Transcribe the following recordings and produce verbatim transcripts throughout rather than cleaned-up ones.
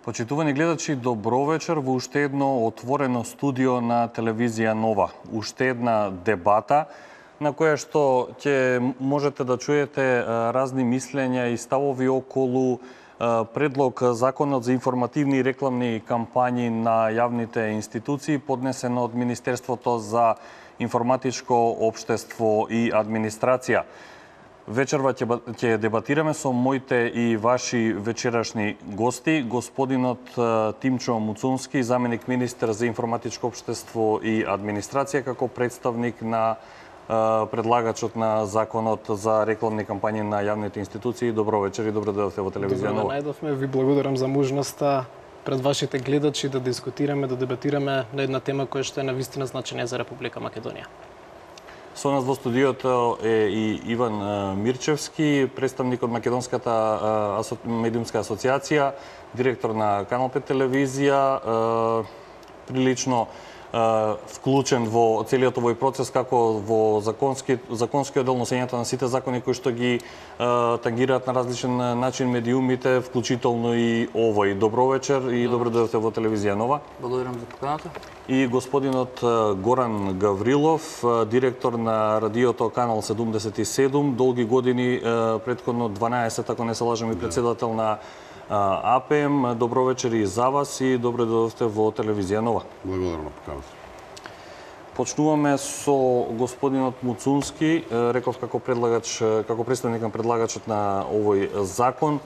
Почитувани гледачи, добро вечер во уште едно отворено студио на телевизија Нова. Уште една дебата на која што ќе можете да чуете разни мислења и ставови околу предлог Законот за информативни и рекламни кампањи на јавните институции, поднесено од Министерството за информатичко општество и администрација. Вечерва ќе дебатираме со моите и ваши вечерашни гости, господинот Тимчо Муцунски, заменик министер за информатичко општество и администрација, како представник на предлагачот на Законот за рекламни кампањи на јавните институции. Добро вечер и добро дојдовте во телевизија Нова. Добро најдовме, ви благодарам за можноста пред вашите гледачи да дискутираме, да дебатираме на една тема која што е навистина значања за Република Македонија. Со нас во студиото е и Иван Мирчевски, представник од Македонската медиумска асоциација, директор на Канал пет телевизија, прилично вклучен во целиот овој процес како во законски законскиот дел, носењето на сите закони кои што ги тангираат на различен начин медиумите, вклучително и овој. Добро вечер и добро дојдовте во телевизија Нова. Благодарам за поканата. И господинот Горан Гаврилов, директор на радиото Канал седумдесет и седум, долги години, претходно дванаесет, ако не се лажам, и председател на А П М. Добро вечер и за вас и добро дојдовте во телевизија Нова. Благодарам на поканата. Почнуваме со господинот Муцунски, реков како предлагач, како представник на предлагачот на овој закон.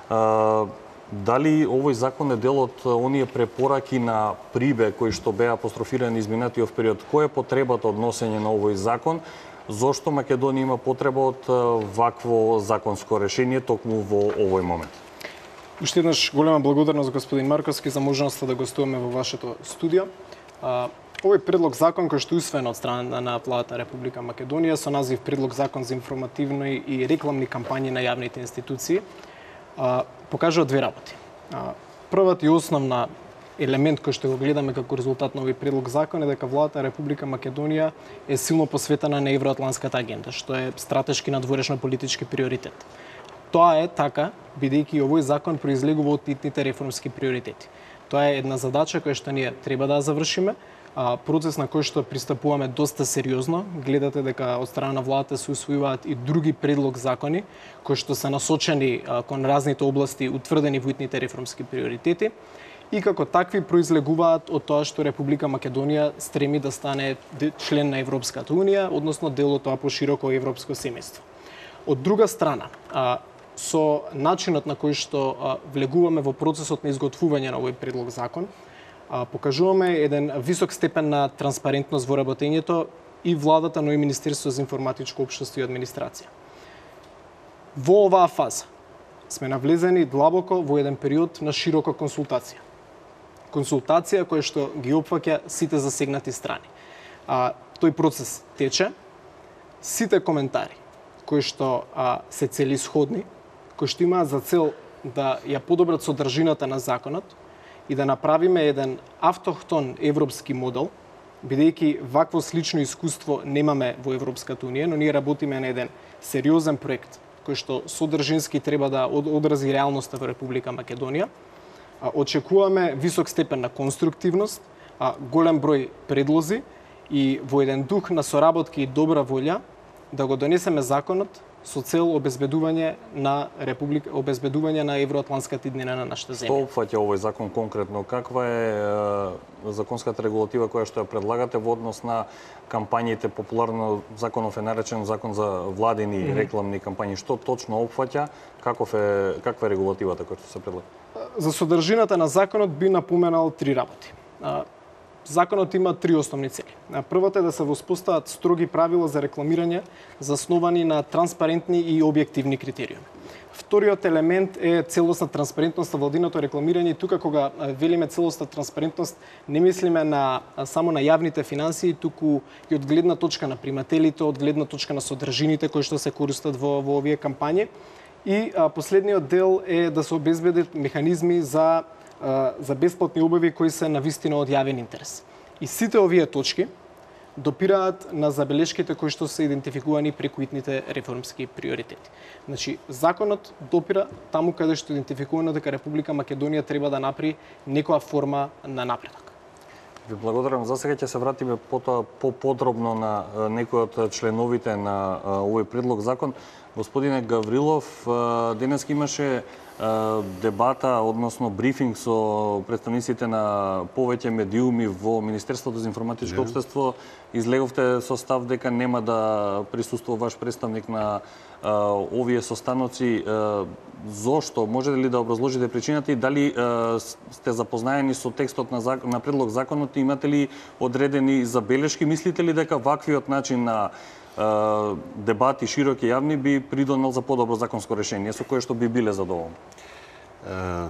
Дали овој закон е дел од оние препораки на Прибе кои што беа апострофирани изминатиот период? Кој е потребата од носење на овој закон? Зошто Македонија има потреба од вакво законско решение токму во овој момент? Уште еднаш голема благодарност господин Марковски за можноста да гостуваме во вашето студио. Овој предлог закон кој што е усвоен од страна на владата на Република Македонија со назив Предлог закон за информативни и рекламни кампањи на јавните институции покажува две работи. Првата и основна елемент кој што го гледаме како резултат на овој предлог закон е дека владата на Република Македонија е силно посветена на евроатланската агенда, што е стратешки надворешно политички приоритет. Тоа е така, бидејќи овој закон произлегува од итните реформски приоритети. Тоа е една задача која што ние треба да ја завршиме, процес на кој што пристапуваме доста сериозно. Гледате дека од страна на владата се усвојуваат и други предлог закони кои што се насочени кон разните области утврдени во итните реформски приоритети и како такви произлегуваат од тоа што Република Македонија стреми да стане член на Европската унија, односно дел од тоа пошироко европско семејство. Од друга страна, со начинот на кој што влегуваме во процесот на изготвување на овој предлог закон, покажуваме еден висок степен на транспарентност во работењето и владата, но и Министерството за информатичко општество и администрација. Во оваа фаза сме навлезени длабоко во еден период на широка консултација. Консултација која што ги опфаќа сите засегнати страни. А, тој процес тече, сите коментари кои што а, се целисходни, кои што имаат за цел да ја подобрат содржината на законот и да направиме еден автохтон европски модел, бидејќи вакво слично искуство немаме во Европската унија, но ние работиме на еден сериозен проект кој што содржински треба да одрази реалноста во Република Македонија. Очекуваме висок степен на конструктивност, голем број предлози и во еден дух на соработки и добра волја да го донесеме законот со цел обезбедување на Република, обезбедување на евроатланската иднина на нашата земја. Што опфаќа овој закон конкретно? Каква е, е законската регулатива која што ја предлагате во однос на кампањите? Популарно законов е наречен закон за владини mm -hmm. рекламни кампањи. Што точно опфаќа? Каков е, каква е регулативата која што се предлага? За содржината на законот би напоменал три работи. Законот има три основни цели. Првата е да се воспостават строги правила за рекламирање засновани на транспарентни и објективни критериуми. Вториот елемент е целосна транспарентност на владиното рекламирање. Тука кога велиме целосна транспарентност не мислиме на само на јавните финансии, туку и од гледна точка на примателите, од гледна точка на содржините кои што се користат во, во овие кампањи. И а, последниот дел е да се обезбедат механизми за за бесплатни објави кои се навистина од јавен интерес. И сите овие точки допираат на забелешките кои што се идентификувани преку итните реформски приоритети. Значи, законот допира таму каде што идентификувано дека Република Македонија треба да направи некоја форма на напредок. Ви благодарам. За сега ќе се вратиме потоа по-подробно на некои од членовите на овој предлог закон. Господине Гаврилов, денес имаше дебата, односно брифинг со представниците на повеќе медиуми во Министерството за информатичко општество. Излеговте со став дека нема да присуствува ваш представник на овие состаноци. Зошто? Можете ли да образложите причината и дали сте запознаени со текстот на, зак... на предлог законот и имате ли одредени забелешки? Мислите ли дека ваквиот начин на дебати широки јавни би придонел за подобро законско решение со кое што би биле задоволни? Е,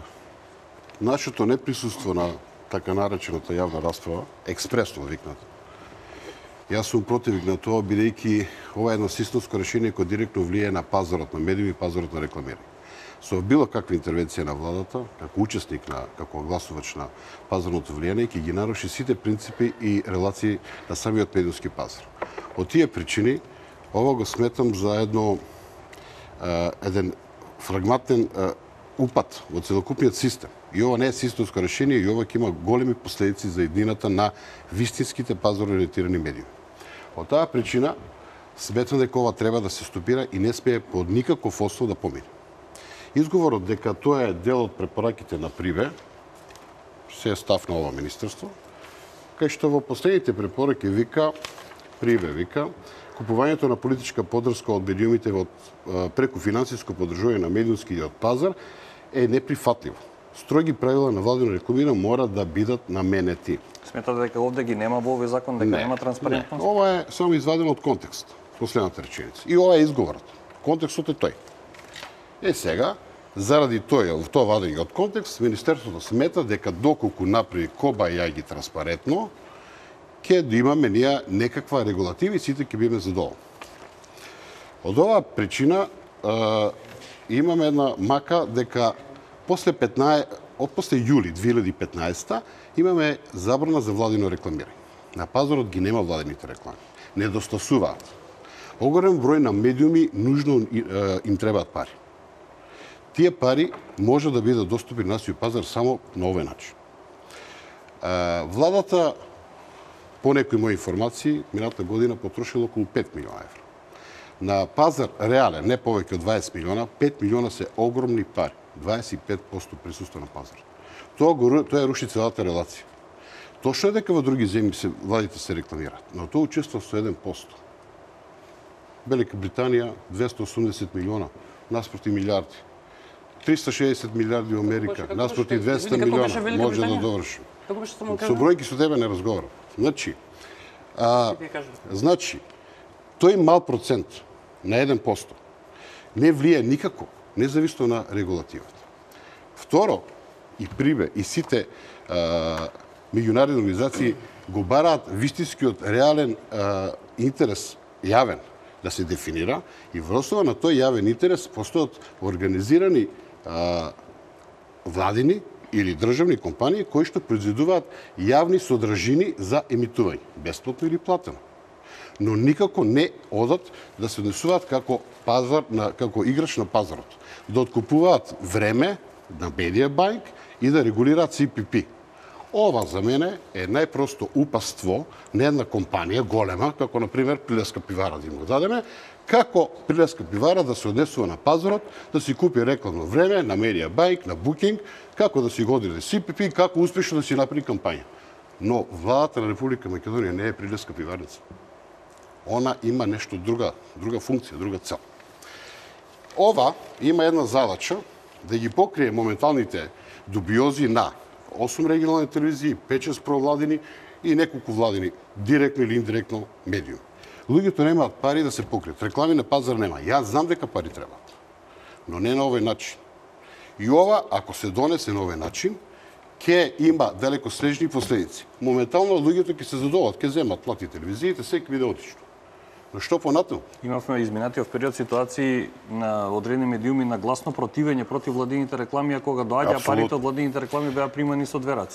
нашето неприсуство на така наречената јавна расправа, експресно викната, јас сум противник на тоа, бидејќи ова е едно системско решение кој директно влијае на пазарот на медиуми и пазарот на рекламирање. Со било каква интервенција на владата, како учесник на, како гласувач на пазарното влијание, ќе ги наруши сите принципи и релации на самиот медиумски пазар. Од тие причини, ова го сметам за едно е, еден фрагментен е, упад во целокупниот систем. И ова не е системско решение и ова ќе има големи последици за еднината на вистинските пазаро-ориентирани медиуми. Од таа причина, сметам дека ова треба да се стопира и не смее под никаков основ да помине. Изговорот дека тоа е дел од препораките на Прибе, се е став на ова министерство, кај што во последните препораки вика, Прибе вика, купувањето на политичка поддршка од медиумите од преку финансиско поддржување на медиумскиот пазар е неприфатливо. Строги правила на владино рекламирање мора да бидат наменети. Сметате дека овде ги нема во овој закон, дека не, нема транспарентност? Не. Ова е само извадено од контекст, последната реченица. И ова е изговорот. Контекстот е тој. Е сега, заради тој, тоа вадење од контекст, Министерството смета дека доколку направи коба јаги транспарентно, ќе да имаме ние некаква регулатива и сите ќе биме задоволни. Од оваа причина е, имаме една мака дека после петнаесет, од после јули две илјади и петнаесета имаме забрана за владино рекламирање. На пазарот ги нема владините реклами. Недостасуваат. Огромен број на медиуми нужно им требаат пари. Тие пари може да бидат достапни на нашиот пазар само на овој начин. Владата, по некои мои информации, минатата година потрошила околу пет милиона евра. На пазар реален, не повеќе од дваесет милиона, пет милиона се огромни пари. дваесет и пет проценти присуство на пазар. Тоа, го, тоа руши целата релација. Точно е дека во други земји се, владите се рекламираат, но тоа учества со еден процент. Велика Британија двесте и осумдесет милиона, наспроти милиарди. триста и шеесет милиарди во Америка, наспроти двесте милиона, може да довршим. Со бројки со тебе не разговарам. Значи, а, значи, тој мал процент на еден процент не влие никако, независно на регулативата. Второ, и Прибе, и сите а, меѓународни организации го бараат вистинскиот реален а, интерес јавен да се дефинира и во основа на тој јавен интерес постојат организирани а, владини или државни компании кои што произведуваат јавни содржини за емитување, бесплатно или платено. Но никако не одат да се однесуваат како пазар на како играч на пазарот, да откупуваат време на медија банк и да регулираат Си Пи Пи. Ова за мене е најпросто упаство на една компанија голема, како на пример Прилеска пивара да им го дадеме, како Прилеска пивара да се однесува на пазарот, да си купи рекламно време на медија банк, на букинг, како да си го одиде Си Пи Пи, како успешно да си направи кампања. Но владата на Република Македонија не е Прилеска пиварница. Она има нешто друга, друга функција, друга цел. Ова има една задача да ги покрие моменталните дубиози на осум регионални телевизии, пет-шест провладини и неколку владини, директно или индиректно медиуми. Луѓето немаат пари да се покријат. Реклами на пазар нема. Јас знам дека пари требаат, но не на овој начин. И ова, ако се донесе на овој начин, ќе има далеко снежни последици. Моментално луѓето ќе се задоволат, ќе земат плати телевизиите, секој биде одлично. Но што понатаму? Имавме изминатиот период ситуации на одредени медиуми на гласно противење против владините реклами, а кога доаѓа парите од владините реклами беа примани со две раце.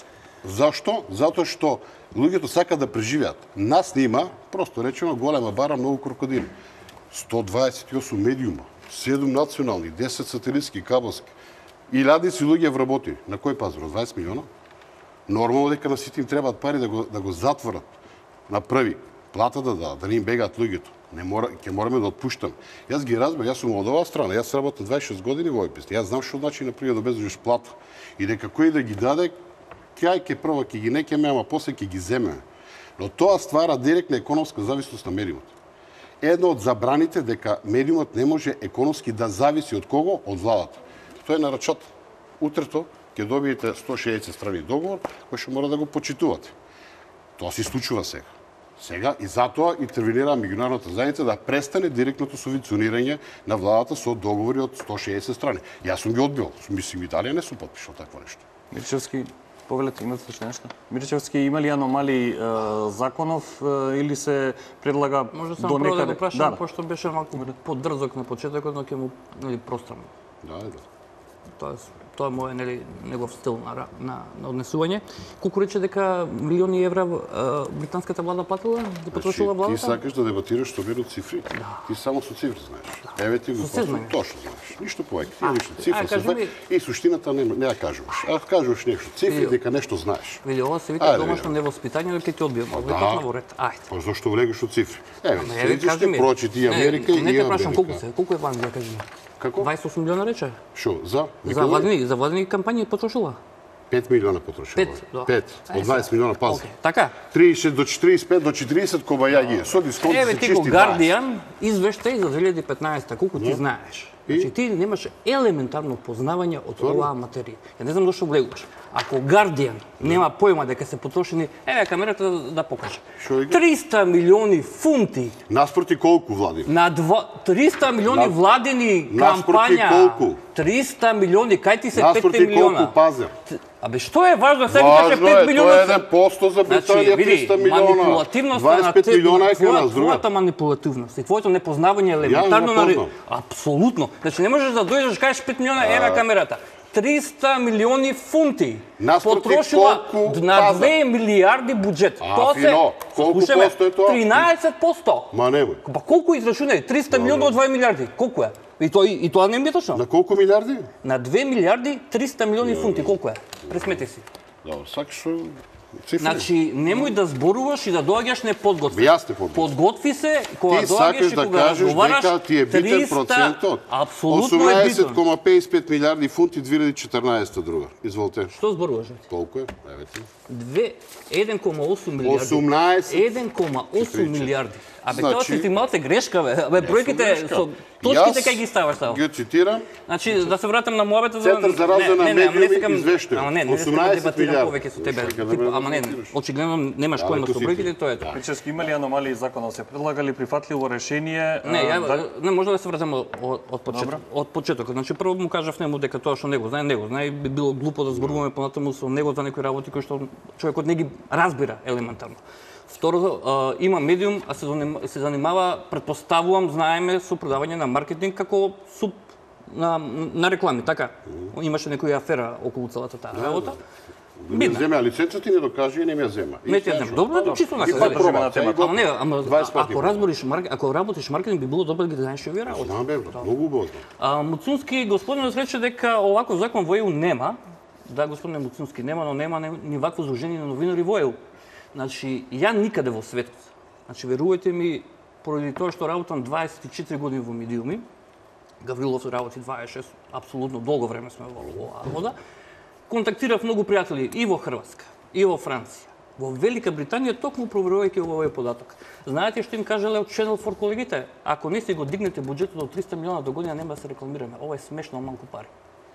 Зашто? Затоа што луѓето сакаат да преживеат. Нас нема, просто речено, голема бара, многу крокодили. сто дваесет и осум медиума, седум национални, десет сателитски, кабелски. Илјадници луѓе вработи. На кој пазар? дваесет милиона? Нормално дека на сите им требаат пари да го, да го затворат. На први, плата да дадат, да не им бегаат луѓето. Не мора, ќе мораме да отпуштам. Јас ги разбрав, јас сум од оваа страна, јас работам дваесет и шест години во овој песни. Јас знам што значи например да безужиш плата и дека кој да ги даде, кај ќе прво ќе ги некеме, ама после ќе ги земе. Но тоа ствара директна економска зависност на медиумот. Едно од забраните дека медиумот не може економски да зависи од кого? Од владата. Тоа е на рачот. Утрето ќе добиете сто шеесет страни договор, кој што мора да го почитувате. Тоа се случува сега. Сега и затоа интервенира меѓународната заедница да престане директното субвенционирање на владата со договори од сто шеесет страни. Јас сум ги одбил, мислим Италија не сум потпишал такво нешто. Мирчевски, повелете, имате слушне нешто? Мирчевски, има ли аномалии е, законов е, или се предлага Може до само прво да некаде? го прашам, да. пошто беше малку подрзок на почетокот, но ќе му нели прострам. Да, да. Тоа тоа е мој нели негов стил на ра- на, на однесување. Колку рече дека милиони евра а, британската влада платила, да потрошила Значи, ти владата? сакаш да дебатираш што веру цифри. Ти само со цифри знаеш. Еве ти го Со се точно, знаеш. точно знаеш. Ништо повеќе. Ти А, ништо ај, цифри се кажи знаеш ми- и суштината не не ја кажуваш. А кажуваш нешто. Цифри Види, дека нешто знаеш. Види, ова се Ајде, вика домашно види. невоспитање, ќе ти одбиам. Овој да. пат на во ред. Ајде. Па зашто влегаш од цифри? Еве, Ама, еве, седиш кажи ми. ќе прочити и Не, Америка и Не те и прашам колку Америка. се, колку е Ванзија, кажи ми. Како? дваесет и осум милиона рече? Шо, за? За Никола? владини, за владини кампањи потрошила. пет милиона потрошила. Пет, да. пет. Ај, Од дваесет милиона пазар. Океј, така. тридесет до четиридесет и пет до четиридесет кобаја ги е. Со дисконт Еве се ти го чисти дваесет. Guardian извештај за две илјади и петнаесета, колку ти знаеш. И? Значи ти немаш елементарно познавање од оваа материја. Ја не знам зошто влегуваш. Ако Guardian нема појма дека се потрошени, еве камерата да, да покаже. Шо е? триста милиони фунти Наспроти колку влади? на два, триста милиони На- владени наспроти кампања. колку? триста милиони, кај ти се пет Наспроти милиона? колку пазар? Абе што е важно сега викаше Важно пет е, тоа милиона? е еден посто за Британија, Значи, види, триста милиона. манипулативноста на дваесет пет те, милиона е кај твоја- нас, друга. твојата манипулативност и твоето непознавање елементарно не на ре- познам. апсолутно. Значи не можеш да дојдеш кажеш пет милиона евра камерата. триста милиони фунти Наспроти потрошила колку на пазар? две милиарди буџет. А, Тоа фино. Колку слушаме, посто е тоа? тринаесет посто. Ма немој. Па колку израшуне? триста милиона од две милиарди. Колку е? И тоа и тоа не ми е точно. На колку милиарди? На две милиарди триста милиони фунти. Колку е? Пресмети си. Добро, сакаш со цифри? Значи, немој да зборуваш и да доаѓаш неподготвен. Јас те подготвив. Подготви се, кога Ти доаѓаш сакаш и да кога кажеш разговараш, дека ти е битен триста процентот. Апсолутно е осумнаесет битен. кома пеесет и пет милиарди фунти две илјади и четрнаесета друга. Изволте. Што зборуваш? Колку е? Еве ти. Две- еден кома осум милиарди. осумнаесет. еден кома осум милиарди. Абе, тоа Значи- си ти малце грешка, бе. Абе, бројките грешка. со точките Јас кај ги ставаш само. Ги цитирам. Значи, да се вратам на мојата за Центар за развој на Не, не, ама не медиуми сакам- извештај. Ама не, не, не сакам да осумнаесет дебатирам милиарди. повеќе со тебе. Сакам да Типу, ме ама не, дебатираш. очигледно немаш Да, којма леко со си бројките, ти. тоа е тоа. Мирчевски, има ли аномалии законот? Се предлагали прифатливо решение? Не, а, ја, да- не може да се вратам од, од, почеток, од почетокот. Значи прво му кажав нему дека тоа што него знае, него знае, би било глупо да зборуваме понатаму со него за некои работи кои што човекот не ги разбира елементарно. Второ, а, има медиум, а се, заним, се занимава, предпоставувам, знаеме, со продавање на маркетинг како суп на, на реклами, така? Имаше некоја афера околу целата таа работа. Не Бидна. земе, а лиценца ти не докаже и не ми ја зема. Не ти ја знам. Добро да чисто на И се. пак зајде. проба, на темата. сега Ама не, ама дваесет пати ако проба. разбориш марк, ако работиш маркетинг би било добро да ги знаеш овие работи. Знам, бе, брат, многу убаво знам. А, Муцунски господинот рече дека оваков закон во ЕУ нема. Да, господине Муцунски, нема, но нема ни- ни вакво здружение на новинари во ЕУ. Значи, ја никаде во светот. Значи, верувајте ми, поради тоа што работам дваесет и четири години во медиуми, Гаврилов работи дваесет и шест, апсолутно долго време сме во оваа вода, контактирав многу пријатели и во Хрватска, и во Франција, во Велика Британија, токму проверувајќи овој податок. Знаете што им кажале од Channel four колегите? Ако не си го дигнете буџетот до триста милиона до година, нема да се рекламираме. Ова е смешно малку пари.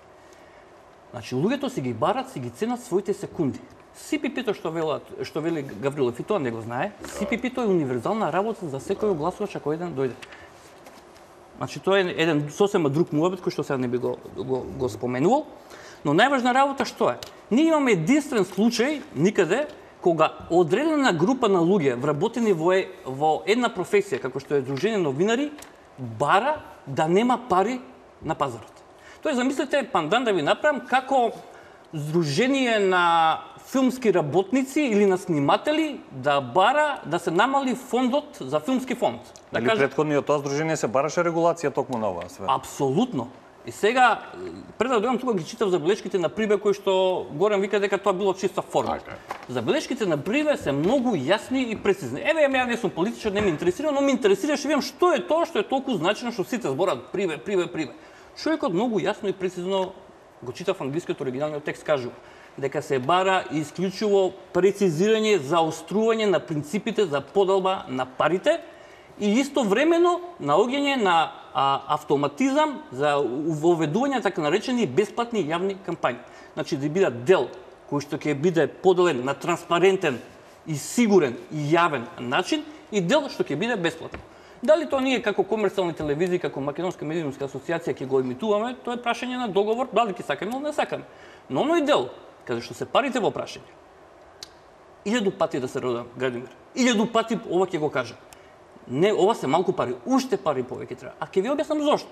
Значи, луѓето си ги барат, си ги ценат своите секунди. Си пи пи-то што велат, што вели Гаврилов, и тоа не го знае, Си пи пи-то е универзална работа за секој огласувач ако еден дојде. Значи, тоа е еден сосема друг муабет кој што сега не би го, го, го споменувал. Но најважна работа што е? Ние имаме единствен случај никаде кога одредена група на луѓе вработени во, е, во една професија, како што е Дружение новинари, бара да нема пари на пазарот. Тоа е, замислете, пандан да ви направам како Сдружение на филмски работници или на сниматели да бара да се намали фондот за филмски фонд. Да Или претходниот тоа здружение се бараше регулација токму на оваа сфера? Апсолутно. И сега, пред да дојдам тука ги читав забелешките на Прибе, кои што Горан вика дека тоа било чиста форма. Така е. Забелешките на Прибе се многу јасни и прецизни. Еве, ја не сум политичар, не ме интересира, но ме интересираше, видам што е тоа што е толку значено што сите зборат Прибе, Прибе, Прибе. Човекот многу јасно и прецизно го читав англискиот оригиналниот текст, кажува дека се бара исклучиво прецизирање, заострување на принципите за подалба на парите и истовремено наоѓање на а, автоматизам за воведување на така наречени бесплатни јавни кампањи. Значи да бидат дел кој што ќе биде поделен на транспарентен и сигурен и јавен начин и дел што ќе биде бесплатно. Дали тоа ние како комерцијални телевизии, како Македонска медиумска асоциација ќе го емитуваме, тоа е прашање на договор, дали ќе сакаме или не сакаме. Но оној дел каде што се парите во прашање. Илјаду пати да се родам, Градимир. Илјаду пати ова ќе го кажам. Не, ова се малку пари, уште пари повеќе треба. А ќе ви објаснам зошто.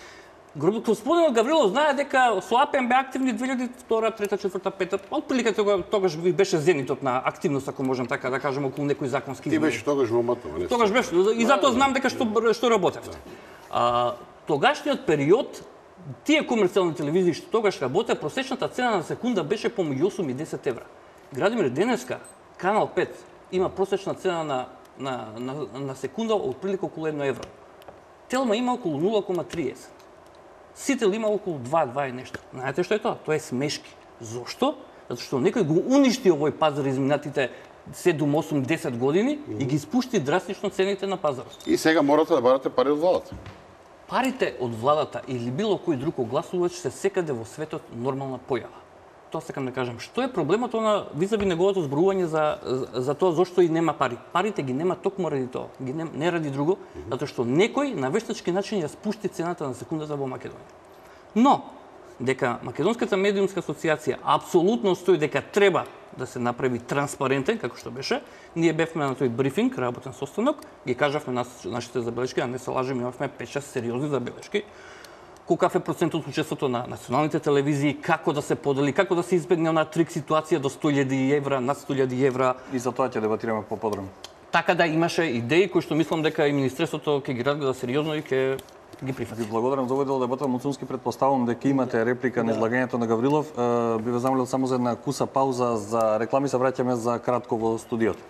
Господинот Гаврилов знае дека со АПМ бе активни две илјади и втора, трета, четврта, пета, отприлика тога, тогаш ви беше зенитот на активност, ако можам така да кажам, околу некои законски Ти беше тогаш во Матова, не? Тогаш беше, и затоа знам дека што што работевте. А, тогашниот период, тие комерцијални телевизии што тогаш работеа, просечната цена на секунда беше помеѓу осум и десет евра. Градимир, денеска Канал пет има просечна цена на на на, на секунда отприлика околу едно евро. Телма има околу нула кома триесет. Сител има околу два, два и нешто. Знаете што е тоа? Тоа е смешки. Зошто? Затоа што некој го уништи овој пазар изминатите седум, осум, десет години mm -hmm. и ги спушти драстично цените на пазарот. И сега морате да барате пари од владата. Парите од владата или било кој друг огласувач се секаде во светот нормална појава. Тоа сакам да кажам. Што е проблемот на визави неговото зборување за, за, за тоа зошто и нема пари? Парите ги нема токму ради тоа, ги нема, не ради друго, mm -hmm. затоа што некој на вештачки начин ја спушти цената на секундата во Македонија. Но дека Македонската медиумска асоциација апсолутно стои дека треба да се направи транспарентен, како што беше. Ние бевме на тој брифинг, работен состанок, ги кажавме нас, нашите забелешки, а не се лажем, имавме пет-шест сериозни забелешки. Колкав е процентот учеството на националните телевизии, како да се подели, како да се избегне она трик ситуација до сто илјади евра, над сто илјади евра. И за тоа ќе дебатираме поподробно. Така да имаше идеи кои што мислам дека и Министерството ќе ги разгледа сериозно и ќе ги прифати. Ви благодарам за овој дел дебата. Муцунски, предпоставувам дека имате реплика на излагањето на Гаврилов. Би ве замолил само за една куса пауза за реклами, се враќаме за кратко во студиото.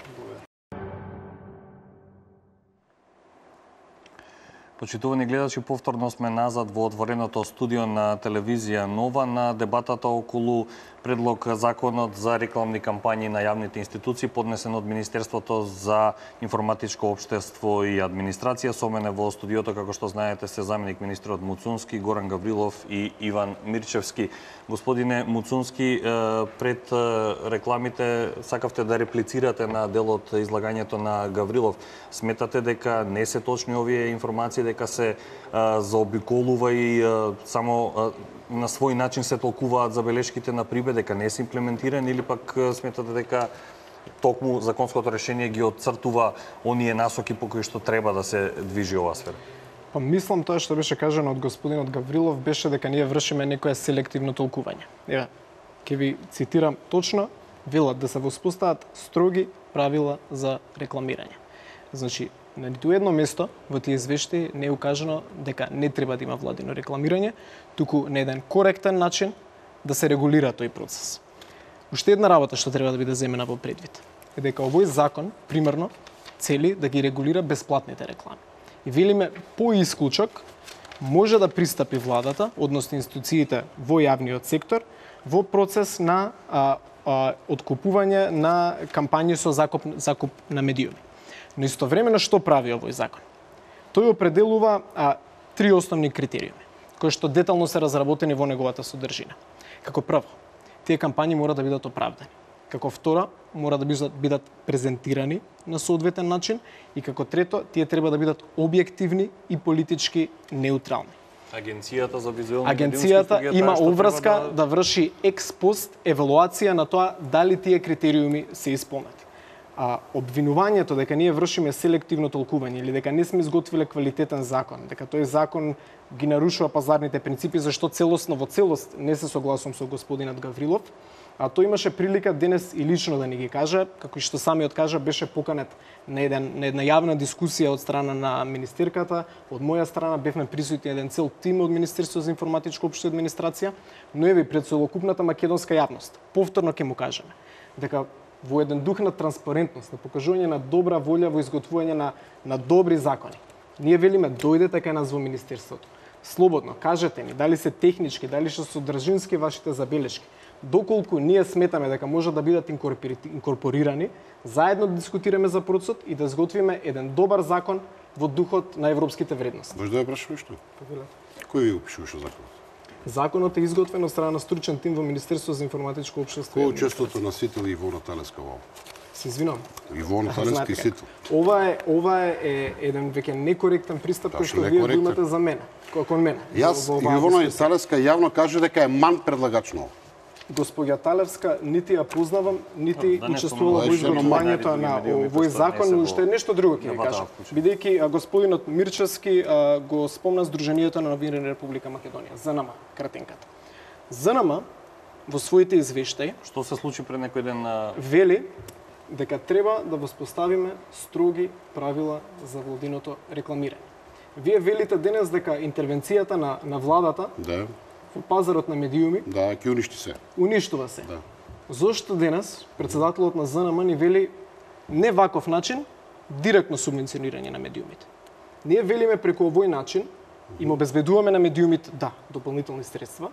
Почитувани гледачи, повторно сме назад во отвореното студио на телевизија Нова на дебатата околу предлог законот за рекламни кампањи на јавните институции, поднесен од Министерството за информатичко општество и администрација. Со мене во студиото, како што знаете, се заменик министрот Муцунски, Горан Гаврилов и Иван Мирчевски. Господине Муцунски, пред рекламите сакавте да реплицирате на делот излагањето на Гаврилов. Сметате дека не се точни овие информации, дека се а, заобиколува и а, само а, на свој начин се толкуваат забелешките на Прибе, дека не се имплементирани, или пак а, сметате дека токму законското решение ги отцртува оние насоки по кои што треба да се движи оваа сфера? Па мислам тоа што беше кажано од господинот Гаврилов беше дека ние вршиме некое селективно толкување. Еве, ќе ви цитирам точно, велат да се воспостават строги правила за рекламирање. Значи, на ниту едно место во тие извештаи не е укажано дека не треба да има владино рекламирање, туку на еден коректен начин да се регулира тој процес. Уште една работа што треба да биде земена во предвид е дека овој закон примерно цели да ги регулира бесплатните реклами. И велиме по исклучок може да пристапи владата, односно институциите во јавниот сектор, во процес на а, а, откупување на кампањи со закуп, закуп на медиуми. Но истовремено што прави овој закон? Тој определува а, три основни критериуми, кои што детално се разработени во неговата содржина. Како прво, тие кампањи мора да бидат оправдани. Како второ, мора да бидат презентирани на соодветен начин и како трето, тие треба да бидат објективни и политички неутрални. Агенцијата за визуелни Агенцијата има обврска да... да врши експост евалуација на тоа дали тие критериуми се исполнети. А обвинувањето дека ние вршиме селективно толкување или дека не сме изготвиле квалитетен закон, дека тој закон ги нарушува пазарните принципи, зашто целосно во целост не се согласувам со господинот Гаврилов, А тој имаше прилика денес и лично да ни ги каже, како и што самиот кажа, беше поканет на, еден, на една јавна дискусија од страна на министерката, од моја страна бевме присутни еден цел тим од Министерството за информатичко општество и администрација, но еве пред целокупната македонска јавност. Повторно ќе му кажеме дека во еден дух на транспарентност, на покажување на добра волја во изготвување на, на добри закони. Ние велиме дојдете кај нас во министерството. Слободно, кажете ни дали се технички, дали се содржински вашите забелешки. Доколку ние сметаме дека може да бидат инкорпорирани, заедно да дискутираме за процесот и да изготвиме еден добар закон во духот на европските вредности. Може да ја прашам нешто? Кој ви го пишуваше законот? Законот е изготвен од страна на стручен тим во Министерството за информатичко општество. Кој е учеството на сител Ивона Талеска во? Се извинувам. Ивона Талеска и сител. Ова е ова е, е еден веќе некоректен пристап кој што вие го имате за мене, кон мене. Јас Ивона Талеска јавно каже дека е ман предлагач на ова. Господја Талевска нити ја познавам, нити Да, да не учествувала во спомнувам. изготвувањето на Медиуми овој закон, но уште нешто друго ќе ви Дебата кажам. вклучи. Бидејќи а, господинот Мирчевски а, го спомна Сдруженијето на новинari на Република Македонија, ЗНМ, кратенката. ЗНМ во своите извештаи Што се случи пред некој ден на вели дека треба да воспоставиме строги правила за владиното рекламирање. Вие велите денес дека интервенцијата на, на владата Да, во пазарот на медиуми да, ќе уништи се. уништува се. Да. Зошто денес председателот на ЗНМ ни вели не ваков начин, директно субвенционирање на медиумите. Ние велиме преку овој начин им обезбедуваме на медиумите, да, дополнителни средства,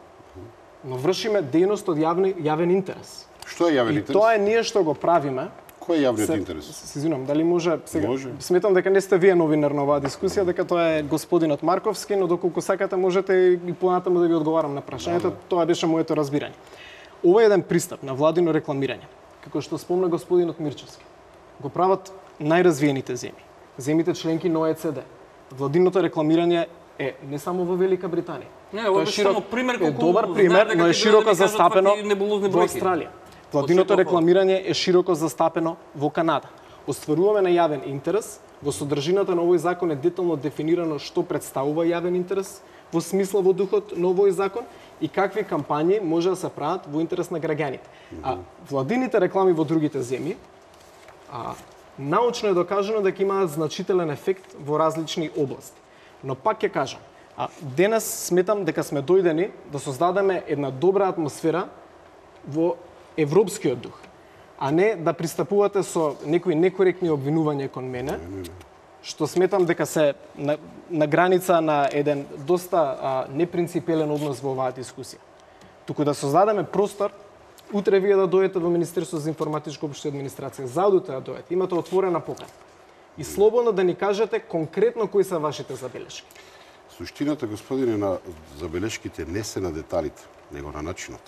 но вршиме дејност од јавни, јавен интерес. Што е јавен И интерес? тоа е ние што го правиме. Кој е јавниот Се- интерес? Се извинувам, дали може сега Може. сметам дека не сте вие новинар на оваа дискусија, дека тоа е господинот Марковски, но доколку сакате можете и понатаму да ви одговарам на прашањето, тоа беше моето разбирање. Ова е еден пристап на владино рекламирање, како што спомна господинот Мирчевски. Го прават најразвиените земји, земјите членки на О Е Це Де. Владиното рекламирање е не само во Велика Британија. Не, Тоа ова е беше широк- само пример е колку добар знаат пример, дека но е ти широко граѓани кажат застапено тврди небулозни во бројки. Австралија. Владиното Од секој рекламирање е широко застапено во Канада. Остваруваме на јавен интерес, во содржината на овој закон е детално дефинирано што представува јавен интерес, во смисла во духот на овој закон и какви кампањи може да се прават во интерес на граѓаните. А владините реклами во другите земји, а, научно е докажано дека имаат значителен ефект во различни области. Но пак ќе кажам, а, денес сметам дека сме дојдени да создадеме една добра атмосфера во европскиот дух, а не да пристапувате со некои некоректни обвинувања кон мене, што сметам дека се на, на граница на еден доста а, непринципелен однос во оваа дискусија. Туку да создадеме простор, утре вие да дојдете во Министерството за информатичко општество и администрација, заудите да дојдете, имате отворена покана. И слободно да ни кажете конкретно кои се вашите забелешки. Суштината, господине, на забелешките не се на деталите, него на начинот.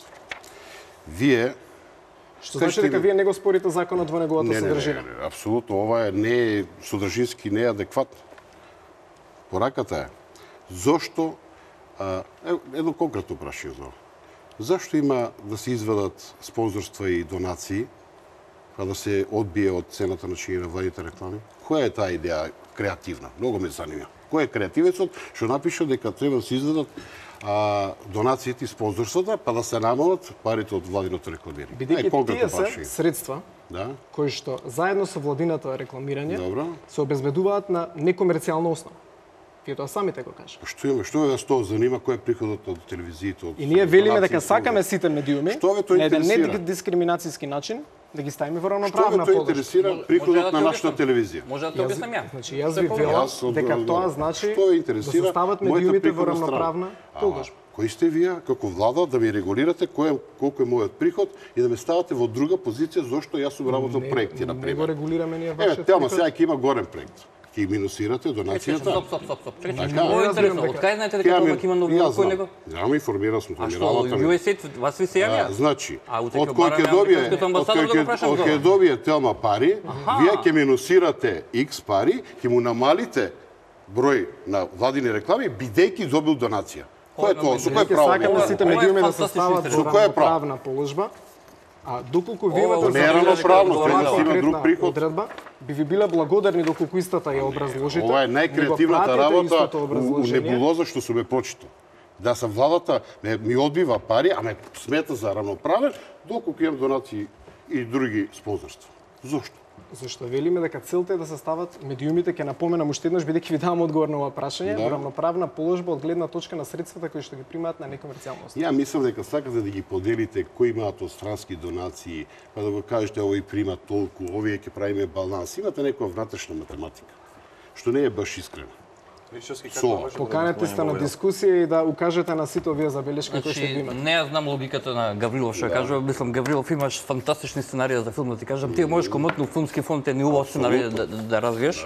Вие Што Кажете значи дека ми- вие не го спорите законот во неговата не, не, не, содржина. не, апсолутно, ова е не е содржински не е адекватно. Пораката е зошто а, е, едно конкретно прашање за ова. Зашто има да се извадат спонзорства и донации, па да се одбие од цената на чинење на владите реклами? Која е таа идеја креативна? Многу ме занима. Кој е креативецот што напиша дека треба да се извадат а, донациите и спонзорствата, па да се намалат парите од владиното рекламирање? Е, Бидејќи конкретно тие се прашање. средства Да, кои што заедно со владината рекламирање добро. се обезбедуваат на некомерцијална основа. Вие тоа самите го кажете. Што има, што е тоа занима кој е приходот од телевизиите од И ние велиме донации дека и сакаме спонзорства? сите медиуми Што ве тоа на еден интересира? недискриминацијски начин да ги ставиме во Што ве равноправна тоа положба. интересира Може- приходот може да на ти нашата објаснам. телевизија? Може да те објаснам ја. Значи јас Што ви е велам Јас од- дека од- тоа од- значи што ве да интересира се стават мојата медиумите во приходна страна? равноправна Ама, положба. кои сте вие како влада да ми регулирате кој е, колку е мојот приход и да ме ставате во друга позиција зошто јас сум работел проекти на Не го пример. регулираме ние Еве, вашиот тема приход. сега ќе има горен проект. Ќе ги минусирате Стоп, донацијата. стоп, стоп, стоп. Чекај, Така. чекај. Ovo е интересно. Разбирам Од кај знаете дека Ќе тоа ми- има Јас новина кој знам. него? Знам, информиран сум, тоа А ми што, работа ми. Ю Ес Ед, вас ви се А, јавија? значи, А, утре од ќе кој бараме ќе добие, американскиот од амбасадор кој да го ќе прашам од за ќе ова. добие Телма пари, Аха. вие ќе минусирате X пари, ќе му намалите број на владини реклами бидејќи добил донација. Кој е тоа? Со кој Ќе право? сакаме ми сите Ова е медиуми да се фантастично стават интересно. во Со кој е прав? равноправна положба. А доколку ви Ова имате не е равноправно, за тој оваа да си има друг конкретна приход. одредба, би ви биле благодарни доколку истата ја образложите. Ова е ни го најкреативната пратите работа истото у, у образложение. небулоза што сум ја прочитал. да се владата ме, ми одбива пари, а ме смета за равноправен, доколку имам донации и други спонзорства. Зошто? Зашто велиме дека целта е да се стават медиумите, ќе напоменам уште еднаш бидејќи ви давам одговор на ова прашање, Да. во равноправна положба од гледна точка на средствата кои што ги примаат на некомерцијална основа. Ја мислам дека сакате да ги поделите кои имаат од странски донации, па да го кажете овој прима толку, овие ќе правиме баланс. Имате некоја внатрешна математика, што не е баш искрена. Со. Поканете сте на дискусија и да укажете на сите овие забелешки кои што ги Значи, имате. не ја знам логиката на Гаврилов што ја кажува, мислам Гаврилов имаш фантастични сценарии за филм, да ти кажам, ти можеш комотно филмски фонд е ни убав сценарий да, да, да развиеш.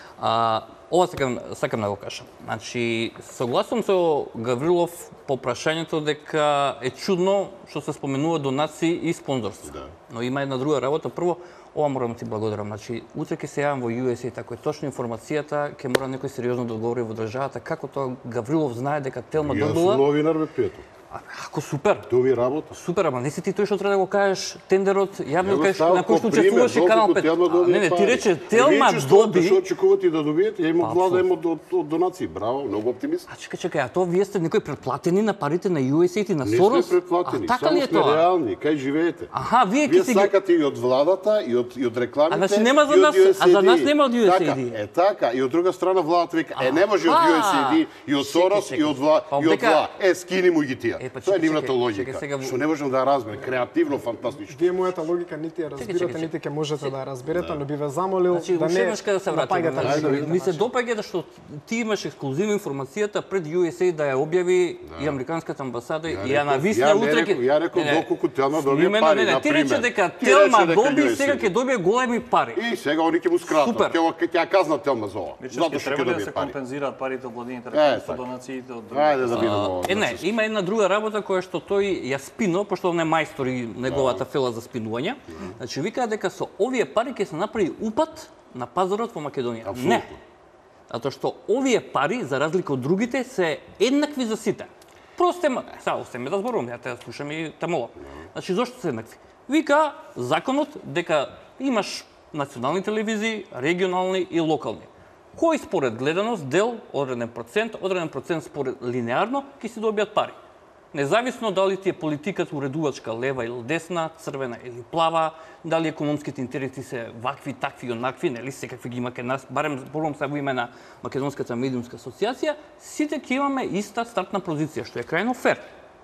А, ова сакам, сакам да го кажам. Значи, согласувам со Гаврилов по прашањето дека е чудно што се споменува донации и спонзорство. Да. Но има една друга работа. Прво, ова морам да ти благодарам. Значи, утре ќе се јавам во Ю Ес Ей, тако е точно информацијата, ќе мора некој сериозно да одговори во државата, како тоа Гаврилов знае дека Телма Јас добила. сум новинар, бе, пријател. А, Ако супер. Тоа ми е работа. Супер, ама не си ти тој што треба да го кажеш тендерот, јавно Него кажеш ставам на кој што ко пример, учествуваш и Канал доколку пет. Телма А, добие Не, не, ти пари. рече Е, Телма вие чувствувате доби. Што очекувате да добиете? Ја имам Па, влада, имам од, од, од донации. Браво, многу оптимист. А чекај, чекај, а тоа вие сте некои предплатени на парите на Ю Ес Ей и на Не Сорос? сме предплатени, А така само ли е сме тоа? реални. Кај живеете? Аха, вие ќе Вие си ги... сакате и од владата, и од, и од рекламите, А, значи нема за и од нас- Ю Ес Ей а за Ди. нас нема од Ю Ес Ей Ди. Така, е така. И од друга страна владата вика, е не може од Аха. Ю Ес Ей Ди, и од Чекај, Сорос, чекај. и од вла, Па и од дека- вла. Е, скини му ги тие. Е, па Тоа е чекај, нивната чекај, логика. чекај сега во- Што не можам да ја разберам. Креативно, фантастично. Вие мојата логика нити ја разбирате, чекај, нити ќе можете да ја разберете, но би ве замолил Значи, да уште не еднаш каде да се вратиме. напаѓате Значи, на другите ми се начини. допаѓа да што ти имаш ексклузивна информацијата пред Ю Ес Ей да ја објави и американската амбасада и ја реков- нависне ја не утре. реков- ја реков Не, не. доколку Телма добие Именно, пари, не, не, ти например. рече дека Ти Телма рече дека доби, Ю Ес Ей сега Ди. ќе добие големи пари. И сега они ќе му скратат. Супер. Ќе го- ќе ја казнат Телма за ова. Затоа што ќе треба да добие се пари. компензираат парите од владините Е, рекламски така. донациите од други. Ајде да видиме ова. Е, не, има една друга работа која што тој ја спино, пошто он е мајстор и неговата фела за спинување. Значи, вика дека со овие пари ќе се направи упат на пазарот во Македонија. Апсолутно. Не. Затоа што овие пари, за разлика од другите, се еднакви за сите. Просто ема, сега остаме да зборувам, ја те да слушам и те молам. Значи, зошто се еднакви? Вика законот дека имаш национални телевизии, регионални и локални. Кој според гледаност дел, одреден процент, одреден процент според линеарно, ќе си добијат пари. Независно дали ти е политиката уредувачка лева или десна, црвена или плава, дали економските интереси се вакви, такви, онакви, нели секакви ги има кај нас, барем зборувам се во име на Македонската медиумска асоциација, сите ќе имаме иста стартна позиција, што е крајно фер.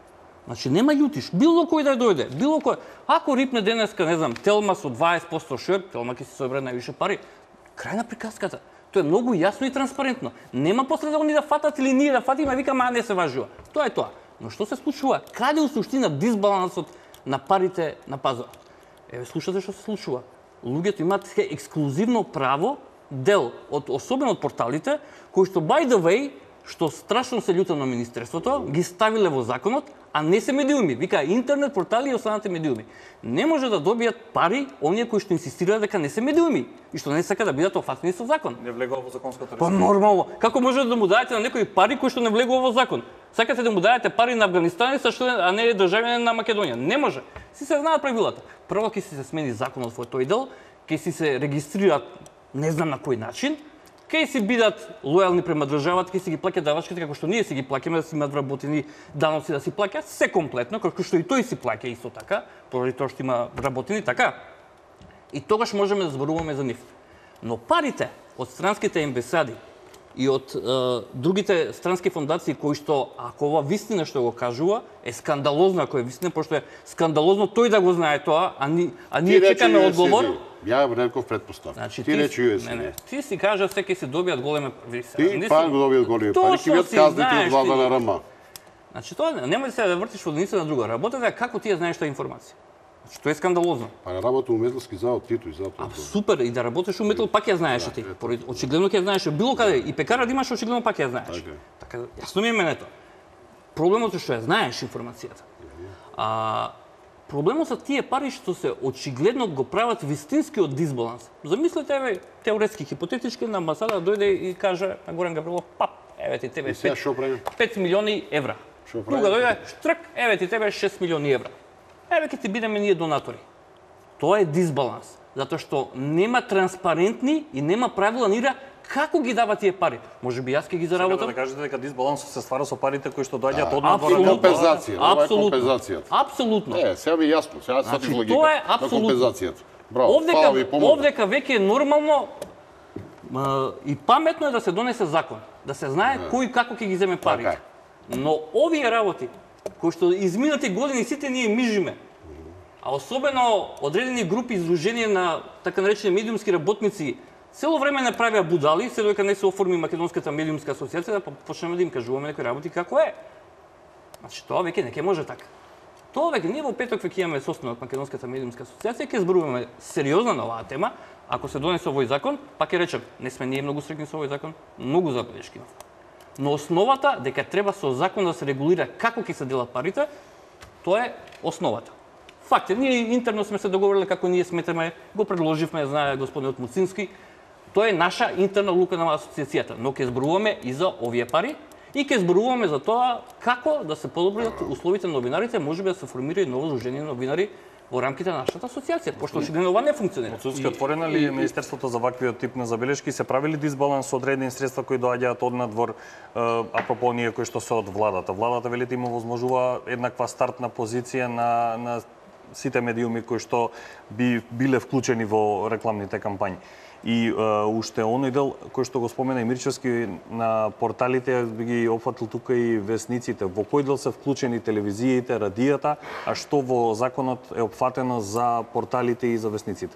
Значи нема љутиш, било кој да дојде, било кој. Ако рипне денеска, не знам, Телма со дваесет проценти шер, Телма ќе си собере највише пари. Крај на приказката. Тоа е многу јасно и транспарентно. Нема после да они да фатат или ние да фатиме, викаме, а не се важува. Тоа е тоа. Но што се случува? Каде у суштина дисбалансот на парите на пазарот? Еве, слушате што се случува. Луѓето имаат ексклузивно право, дел од особено од порталите, кои што by the way, што страшно се љутам на министерството, ги ставиле во законот, а не се медиуми. Вика интернет портали и останате медиуми. Не може да добијат пари оние кои што инсистираат дека не се медиуми и што не сака да бидат офатени со закон. Не влегува во законското Па решение. нормално. Како може да му дадете на некои пари кои што не влегува во закон? Сакате да му дадете пари на Афганистанец, што а не е државјанин на Македонија. Не може. Си се знаат правилата. Прво ќе си се смени законот во тој дел, ќе си се регистрираат не знам на кој начин, ќе си бидат лојални према државата, ќе си ги плаќаат давачките како што ние си ги плаќаме, да си имаат вработени даноци да си плаќаат се комплетно, како што и тој си плаќа исто така, поради тоа што има вработени така. И тогаш можеме да зборуваме за нив. Но парите од странските ембасади и од е, другите странски фондации кои што, ако ова вистина што го кажува, е скандалозно ако е вистина, пошто е скандалозно тој да го знае тоа, а, ни, а ние чекаме одговор. Ја реков предпоставка. Значи, ти рече Ю Ес не, Ей не, Ди. ти си кажа се ќе се добијат големи пари. Ти па го добијат големи пари, ќе бидат казнати од влада на Рама. Значи тоа не- нема да се да вртиш во единица на друга. Работата е како ти ја знаеш таа информација. Значи тоа е скандалозно. Па работа у Меделски завод Тито и затоа. А супер, и да работиш у метал пак ја знаеш ти. Поради очигледно ќе ја знаеш било каде и пекара да имаш очигледно пак ја знаеш. Така е. Така јасно ми е менето. Проблемот е што ја знаеш информацијата. А проблемот са тие пари што се очигледно го прават вистинскиот дисбаланс. Замислете еве теоретски хипотетички на амбасада дојде и каже на Горан Гаврилов, пап, еве ти тебе И сега што прави? пет милиони евра. Што прави? Друга дојде, штрк, еве ти тебе шест милиони евра. Еве ќе ти бидеме ние донатори. Тоа е дисбаланс, затоа што нема транспарентни и нема правила нира како ги дава тие пари? Може би јас ќе ги Сакате заработам? да кажете дека дисбалансот се ствара со парите кои што доаѓаат од Апсолутно. Компензација, ова е Апсолутно. компензацијата. Апсолутно. Е, сега ми е јасно, сега Значи, сатиш логика тоа е на апсолутно. компензацијата. Браво, фала ви, Овдека, помогна. овдека веќе е нормално ма, и паметно е да се донесе закон, да се знае кој како ќе ги земе парите. Така Но овие работи, кои што изминати години сите ние мижиме, а особено одредени групи издруженија на така наречени медиумски работници, цело време не правеа будали, се додека не се оформи Македонската медиумска асоциација, да почнеме да им кажуваме некои работи како е. Значи тоа веќе не ќе може така. Тоа веќе ние во петок веќе имаме состанок Македонската медиумска асоциација, ќе зборуваме сериозно на оваа тема. Ако се донесе овој закон, пак ќе речем, не сме ние многу среќни со овој закон, многу забелешки имаме. Но основата дека треба со закон да се регулира како ќе се делат парите, тоа е основата. Факт е, ние интерно сме се договориле како ние сметаме, го предложивме, знае господинот Муцински, тоа е наша интерна лука на асоциацијата, но ќе зборуваме и за овие пари и ќе зборуваме за тоа како да се подобрат условите на новинарите, можеби да се формира и ново здружение на новинари во рамките на нашата асоциација, пошто очигледно ова не функционира. Муцински, отворена ли е Министерството за ваквиот тип на забелешки? Се прави ли дисбаланс со одредени средства кои доаѓаат од надвор, апропо ние кои што се од владата? Владата велите им овозможува еднаква стартна позиција на, на сите медиуми кои што би биле вклучени во рекламните кампањи. И uh, уште оној дел кој што го спомена и Мирчевски на порталите, би ги опфатил тука и весниците. Во кој дел се вклучени телевизиите, радијата, а што во законот е опфатено за порталите и за весниците?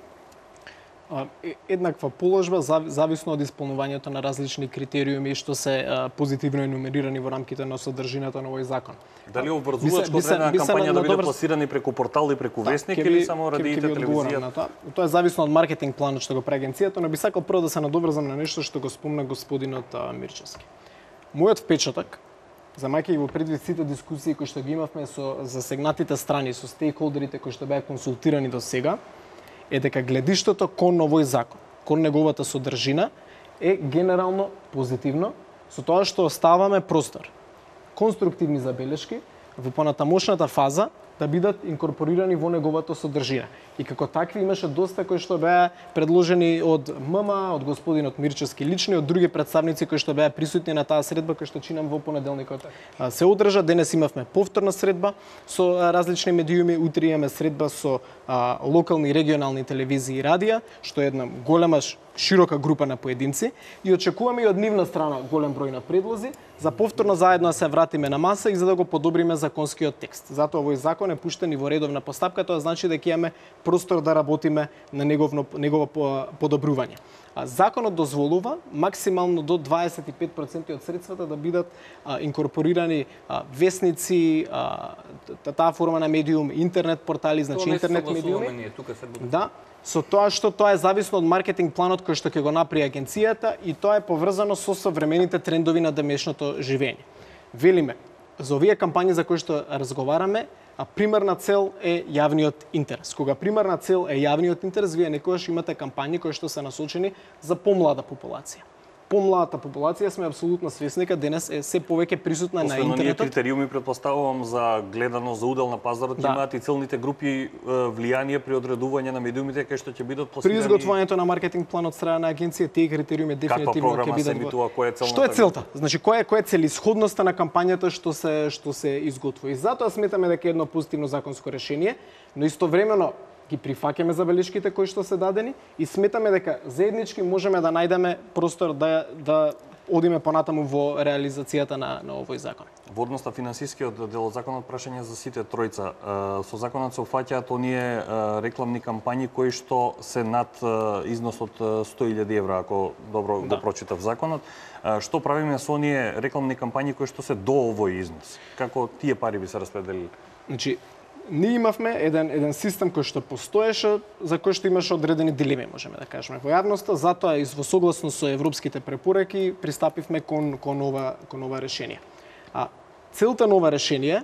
Еднаква положба, зависно од исполнувањето на различни критериуми што се позитивно енумерирани во рамките на содржината на овој закон. Дали обврзувачко одредена кампања да биде пласирани преку портал и преку весник или само радиите, телевизија? Тоа е зависно од маркетинг планот што го прави агенцијата, но би сакал прво да се надоврзам на нешто што го спомна господинот Мирчевски. Мојот впечаток, замајќајќи во предвид сите дискусии кои што ги имавме со засегнатите страни, со стейкхолдерите кои што беа консултирани до сега, е дека гледиштето кон овој закон, кон неговата содржина, е генерално позитивно, со тоа што оставаме простор. Конструктивни забелешки во понатамошната фаза да бидат инкорпорирани во неговата содржина. И како такви имаше доста кои што беа предложени од ММ, од господинот Мирчевски лично и од други представници кои што беа присутни на таа средба која што чинам во понеделникот се одржа. Денес имавме повторна средба со различни медиуми, утре имаме средба со а, локални и регионални телевизии и радија, што е една голема широка група на поединци и очекуваме и од нивна страна голем број на предлози за повторно заедно да се вратиме на маса и за да го подобриме законскиот текст. Затоа овој закон е пуштен и во редовна постапка, тоа значи дека имаме простор да работиме на неговно, негово подобрување. А законот дозволува максимално до дваесет и пет проценти од средствата да бидат а, инкорпорирани а, весници, а, таа форма на медиум, интернет портали, значи интернет медиуми. Ние, тука се буду. Да, со тоа што тоа е зависно од маркетинг планот кој што ќе го направи агенцијата и тоа е поврзано со современите трендови на денешното живење. Велиме, за овие кампањи за кои што разговараме, а примерна цел е јавниот интерес. Кога примерна цел е јавниот интерес, вие некогаш имате кампањи кои што се насочени за помлада популација. Помладата популација сме апсолутно свесни дека денес е се повеќе присутна на интернетот. Ние критериуми претпоставувам за гледано за удел на пазарот, да. Имаат и целните групи влијание при одредување на медиумите кај што ќе бидат пласирани. При изготвувањето на маркетинг план од страна на агенција, тие критериуми дефинитивно ќе бидат. Емитува, која е што е целта? Значи која е која е целисходноста на кампањата што се што се изготвува. И затоа сметаме дека е едно позитивно законско решение, но истовремено ги прифаќаме забелешките кои што се дадени и сметаме дека заеднички можеме да најдеме простор да да одиме понатаму во реализацијата на на овој закон. Во однос на финансискиот дел од законот, прашање за сите тројца. Со законот се опфаќаат оние рекламни кампањи кои што се над износ од сто илјади евра, ако добро да. го прочитав законот. Што правиме со оние рекламни кампањи кои што се до овој износ? Како тие пари би се распределили? Значи, ние имавме еден еден систем кој што постоеше, за кој што имаше одредени дилеми, можеме да кажеме, во јавноста, затоа и во согласност со европските препораки пристапивме кон кон ова кон ова решение. А целта на ова решение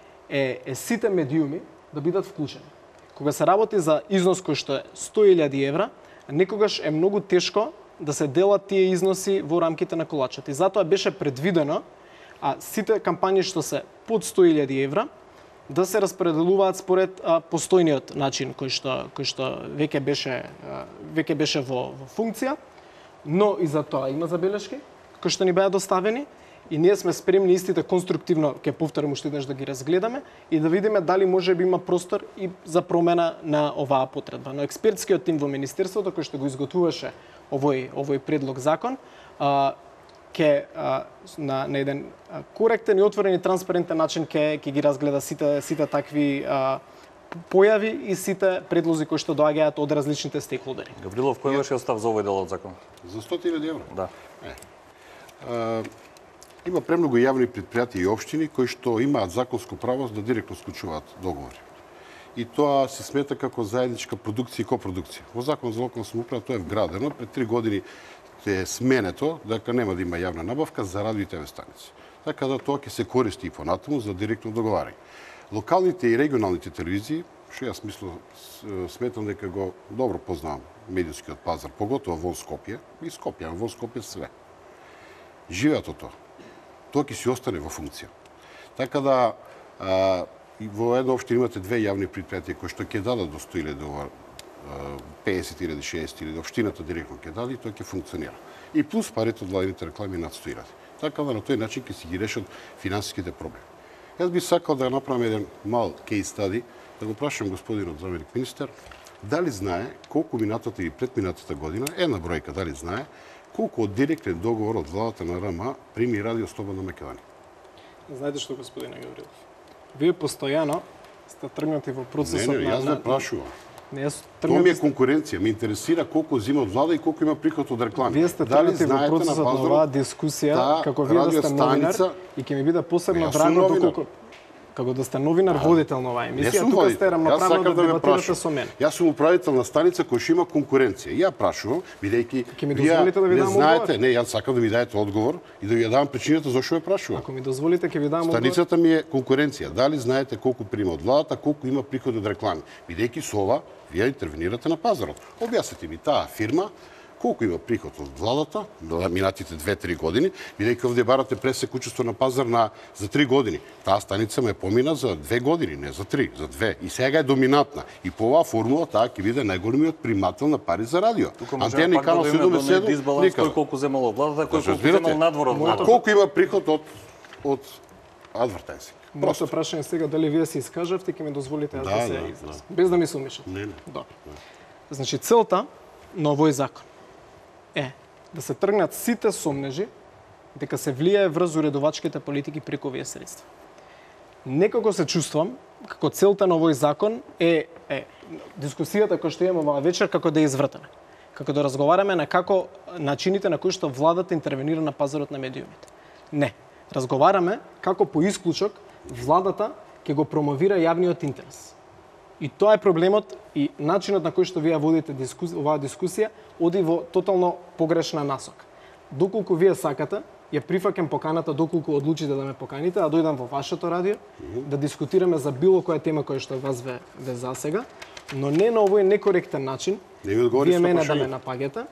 е, е сите медиуми да бидат вклучени. Кога се работи за износ кој што е сто илјади евра, некогаш е многу тешко да се делат тие износи во рамките на колачот. И затоа беше предвидено, а сите кампањи што се под сто илјади евра да се распределуваат според а, постојниот начин кој што кој што веќе беше а, веќе беше во, во функција, Но и за тоа има забелешки кои што ни беа доставени и ние сме спремни истите конструктивно, ќе повторам уште еднаш, да ги разгледаме и да видиме дали може би има простор и за промена на оваа потреба. Но експертскиот тим во Министерството кој што го изготвуваше овој овој предлог закон, а, ке а, на, на еден а, коректен и отворен и транспарентен начин ке ќе ги разгледа сите сите такви а, појави и сите предлози кои што доаѓаат од различните стейкхолдери. Гаврилов, кој беше став за овој дел од закон? За сто илјади евра. Да. Е. А, има премногу јавни предпријатија и општини кои што имаат законско право да директно склучуваат договори. И тоа се смета како заедничка продукција и копродукција. Во Закон за локална самоуправа тоа е вградено, пред три години е сменето дека нема да има јавна набавка за радио и ТВ станици. Така да тоа ќе се користи и понатаму за директно договарање. Локалните и регионалните телевизии, што јас мислам, сметам дека го добро познавам медијскиот пазар, поготово во Скопје, и Скопје, во Скопје све. Живеат од тоа. Тоа ќе си остане во функција. Така да а, во една општина имате две јавни предпријатија кои што ќе дадат до сто илјади, песет илјади, шеесет илјади, општината директно ќе даде и тоа ќе функционира. И плюс парите од владините реклами над сто илјади. Така да на тој начин ќе си ги решат финансиските проблеми. Јас би сакал да направам еден мал кейс стади, да го прашам господинот заменик министер, дали знае колку минатата или предминатата година, една бројка, дали знае колку од директен договор од владата на РМ прими Радио Слободна Македонија? Знаете што, господине Гаврилов? Вие постојано сте тргнати во процесот не, не, на... јас не прашувам. Не, јас Тоа ми е сте... конкуренција. Ме интересира колку зима од влада и колку има приход од реклами. Вие сте Дали тргнати во знаете процесот на пазарот оваа дискусија, да како вие да сте новинар, радиостаница- и ќе ми биде посебно Јас сум драго новинар. доколку како да сте новинар водител на оваа Не емисија, сум тука водител. сте Јас рамноправно сакам да да ме дебатирате прашувам. со мене. Јас сум управител на станица која што има конкуренција. Ја прашувам, бидејќи Ќе ми вие дозволите да ви не дам знаете, одговор? не, јас сакам да ми дадете одговор и да ви ја дам причината зашто ја прашувам. Ако ми дозволите, ќе ви дам одговор. Станицата ми е конкуренција. Дали знаете колку прима од владата, колку има приход од реклами? Бидејќи со ова вие интервенирате на пазарот. Објаснете ми таа фирма колку има приход од владата на минатите две-три години, бидејќи овде барате пресек учество на пазар на за три години. Таа станица ме помина за две години, не за три, за две. И сега е доминантна. И по оваа формула таа ќе биде најголемиот примател на пари за радио. Тука можеме пак да дојдеме до не дисбаланс, кој колку земало од владата, кој колку земал надвор од А владата. колку има приход од од адвертайзинг? Моето прашање сега дали вие се искажавте, ќе ми дозволите јас да, Да, се да, изразам. Без да ми се умешам. Не, не. Добро. Значи, целта на овој закон е да се тргнат сите сомнежи дека се влијае врз уредувачките политики преку овие средства. Некако се чувствам како целта на овој закон е, е дискусијата која што имаме оваа вечер како да ја извртаме. Како да разговараме на како начините на кои што владата интервенира на пазарот на медиумите. Не. Разговараме како по исклучок владата ќе го промовира јавниот интерес. И тоа е проблемот и начинот на кој што вие водите дискус, оваа дискусија оди во тотално погрешна насока. Доколку вие сакате, ја прифаќам поканата доколку одлучите да ме поканите, да дојдам во вашето радио, да дискутираме за било која тема која што вас ве, ве засега, но не на овој некоректен начин. Не ви одговорите вие на мене да прашањето. ме напаѓате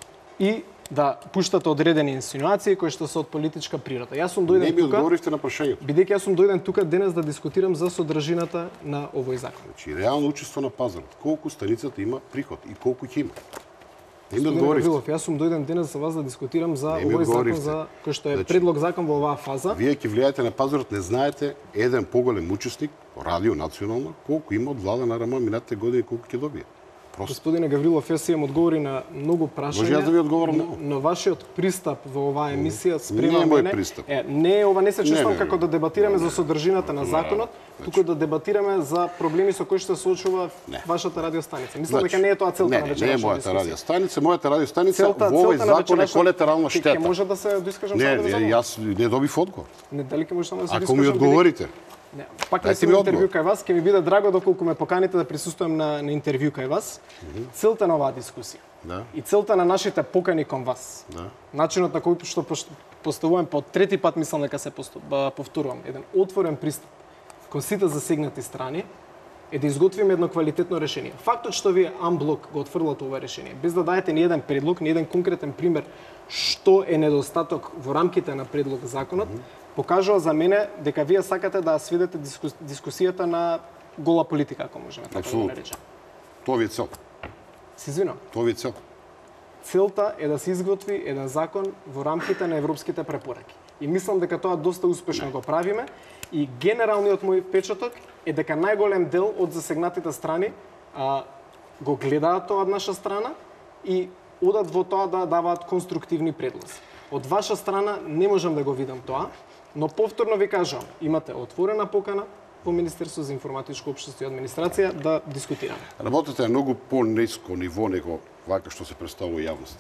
и да пуштате одредени инсинуации кои што се од политичка природа. Јас сум Не дојден ми тука, одговоривте на прашањето. бидејќи јас сум дојден тука денес да дискутирам за содржината на овој закон. Значи, реално учество на пазарот. Колку станицата има приход и колку ќе има? Не ми Господин одговоривте. Гаврилов, јас сум дојден денес за вас да дискутирам за Не ми овој закон одговоривте. за кој што е Значи, предлог закон во оваа фаза. Вие ќе влијаете на пазарот, не знаете еден поголем учесник, радио национално, колку има од влада на РМ минатите години, колку ќе добие. Просто. Господине Гаврилов, јас имам одговори на многу прашања. Може јас да ви одговорам но, многу? но вашиот пристап во оваа емисија Не спрема е мој мене. пристап. Е, не, ова не се Не, чувствам не, не. како да дебатираме за содржината на законот, туку да дебатираме за проблеми со кои што се соочува Не. вашата радиостаница. Мислам дека не е тоа целта не, на не, вечерашната не е мојата дискусија. радиостаница, мојата радиостаница Целта, во овој целта на закон е вечерашната- колетерална Ке- штета. Ке може да се доискажам Не, само да не, замолам? јас не добив одговор. Не, дали ќе може само да се Ако ми доискажам, одговорите, Не, пак Дайте не ми сум одговор. интервју кај вас, ќе ми биде драго доколку ме поканите да присуствувам на, на интервју кај вас. Целта на оваа дискусија да, и целта на нашите покани кон вас, да. начинот на кој што пош- поставувам по трети пат, мислам дека се посту- ба, повторувам, еден отворен пристап кон сите засегнати страни, е да изготвиме едно квалитетно решение. Фактот што вие амблок го отфрлате ова решение, без да даете ни еден предлог, ни еден конкретен пример што е недостаток во рамките на предлог законот, покажува за мене дека вие сакате да сведете дискус, дискусијата на гола политика, ако можеме така да го Апсолутно. наречеме. Тоа ви е цел. Се извинувам. Тоа ви е цел. целта е да се изготви еден закон во рамките на европските препораки. И мислам дека тоа доста успешно го правиме и генералниот мој впечаток е дека најголем дел од засегнатите страни а, го гледаат тоа од наша страна и одат во тоа да даваат конструктивни предлози. Од ваша страна не можам да го видам тоа, но повторно ви кажам, имате отворена покана во Министерство за информатичко општество и администрација да дискутираме. Работата е многу по-ниско ниво него вака што се представува јавност.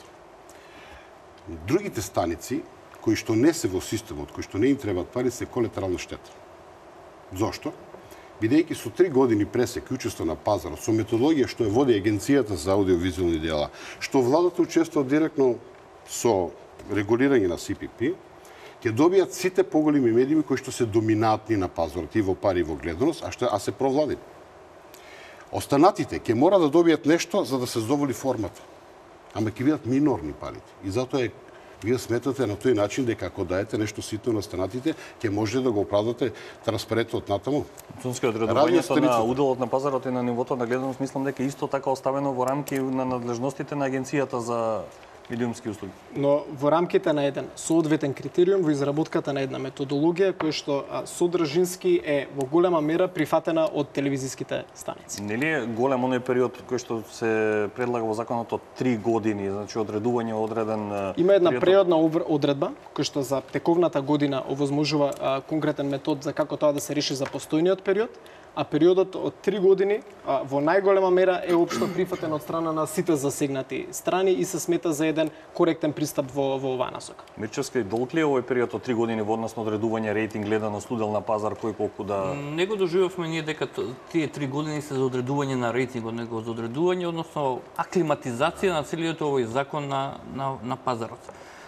Другите станици кои што не се во системот, кои што не им требаат пари, се колатерална штета. Зошто? Бидејќи со три години пресек и учество на пазарот, со методологија што ја води Агенцијата за аудиовизуални дела, што владата учествува директно со регулирање на Си Пи Пи, ќе добијат сите поголеми медиуми кои што се доминантни на пазарот и во пари и во гледаност, а што а се провладени. Останатите ќе мора да добијат нешто за да се задоволи формата. Ама ќе бидат минорни парите. И затоа е вие сметате на тој начин дека ако даете нешто ситно на останатите, ќе може да го оправдате транспарентот натаму. Цунски, одредувањето на уделот на пазарот и на нивото на гледаност, мислам дека исто така оставено во рамки на надлежностите на Агенцијата за медиумски услуги. Но во рамките на еден соодветен критериум, во изработката на една методологија која што а, содржински е во голема мера прифатена од телевизиските станици. Нели е голем оној период кој што се предлага во законот од три години, значи одредување одреден Има една период... преодна одредба која што за тековната година овозможува а, конкретен метод за како тоа да се реши за постојниот период, а периодот од три години а, во најголема мера е општо прифатен од страна на сите засегнати страни и се смета за еден коректен пристап во, во оваа насока. Мирчевска, долг ли е овој период од три години во однос на одредување рейтинг гледаност удел на пазар кој колку да... Не го доживавме ние дека тие три години се за одредување на рейтингот, него за одредување, односно аклиматизација на целиот овој закон на, на, на пазарот.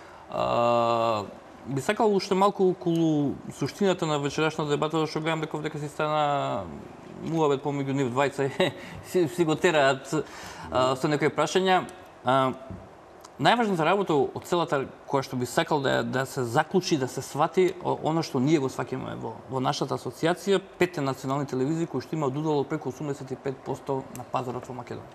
А, би сакал уште малку околу суштината на вечерашната дебата, зашто гледам дека дека си стана муабет помеѓу нив двајца си, си го тераат а, со некои прашања. А, најважната работа од целата која што би сакал да, да се заклучи, да се свати оно што ние го сваќаме во, во нашата асоциација, петте национални телевизии кои што имаат удел од преку осумдесет и пет проценти на пазарот во Македонија.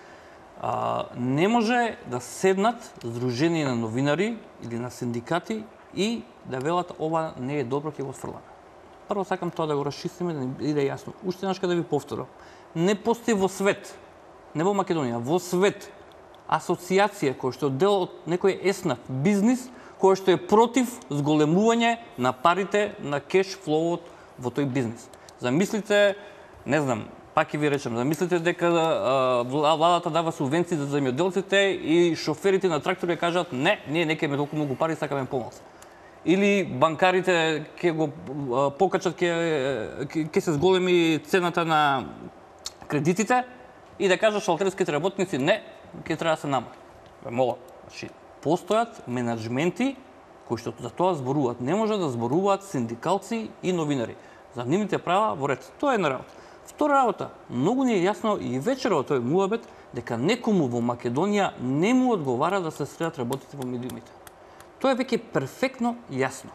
А, не може да седнат здружени на новинари или на синдикати и да велат ова не е добро, ќе го сфрламе. Прво сакам тоа да го расчистиме, да ни биде јасно. Уште еднаш да ви повторам. Не постои во свет, не во Македонија, во свет, асоциација која што е дел од некој еснав бизнис, која што е против зголемување на парите на кеш флоуот во тој бизнис. Замислите, не знам, пак ќе ви речем, замислите дека а, владата дава субвенции за земјоделците и шоферите на трактори кажат не, ние не кеме толку многу пари, сакаме помалку. Или банкарите ќе го а, покачат, ќе ќе се зголеми цената на кредитите и да кажат шалтерските работници не, ќе треба да се намали. Молам, значи постојат менаџменти кои што за тоа зборуваат. Не може да зборуваат синдикалци и новинари. За нивните права во ред. Тоа е една работа. Втора работа, многу ни е јасно и вечера од тој муабет дека некому во Македонија не му одговара да се средат работите во медиумите. Тоа е веќе перфектно јасно.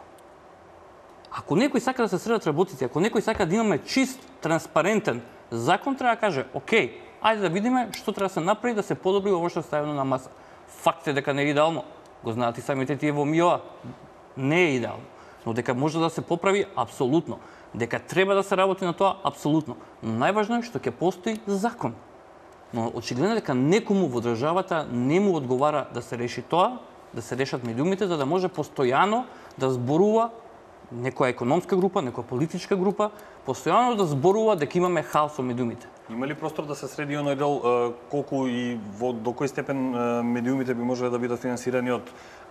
Ако некој сака да се средат работите, ако некој сака да имаме чист, транспарентен закон, треба да каже, окей, ајде да видиме што треба да се направи да се подобри ово што е ставено на маса. Факт е дека не е идеално. Го знаат и самите тие во МИОА. Не е идеално. Но дека може да се поправи, апсолутно. Дека треба да се работи на тоа, апсолутно. Но најважно е што ќе постои закон. Но очигледно дека некому во државата не му одговара да се реши тоа, да се решат медиумите, за да може постојано да зборува некоја економска група, некоја политичка група, постојано да зборува дека имаме хаос со медиумите. Има ли простор да се среди оној дел колку и во до кој степен медиумите би можеле да бидат финансирани од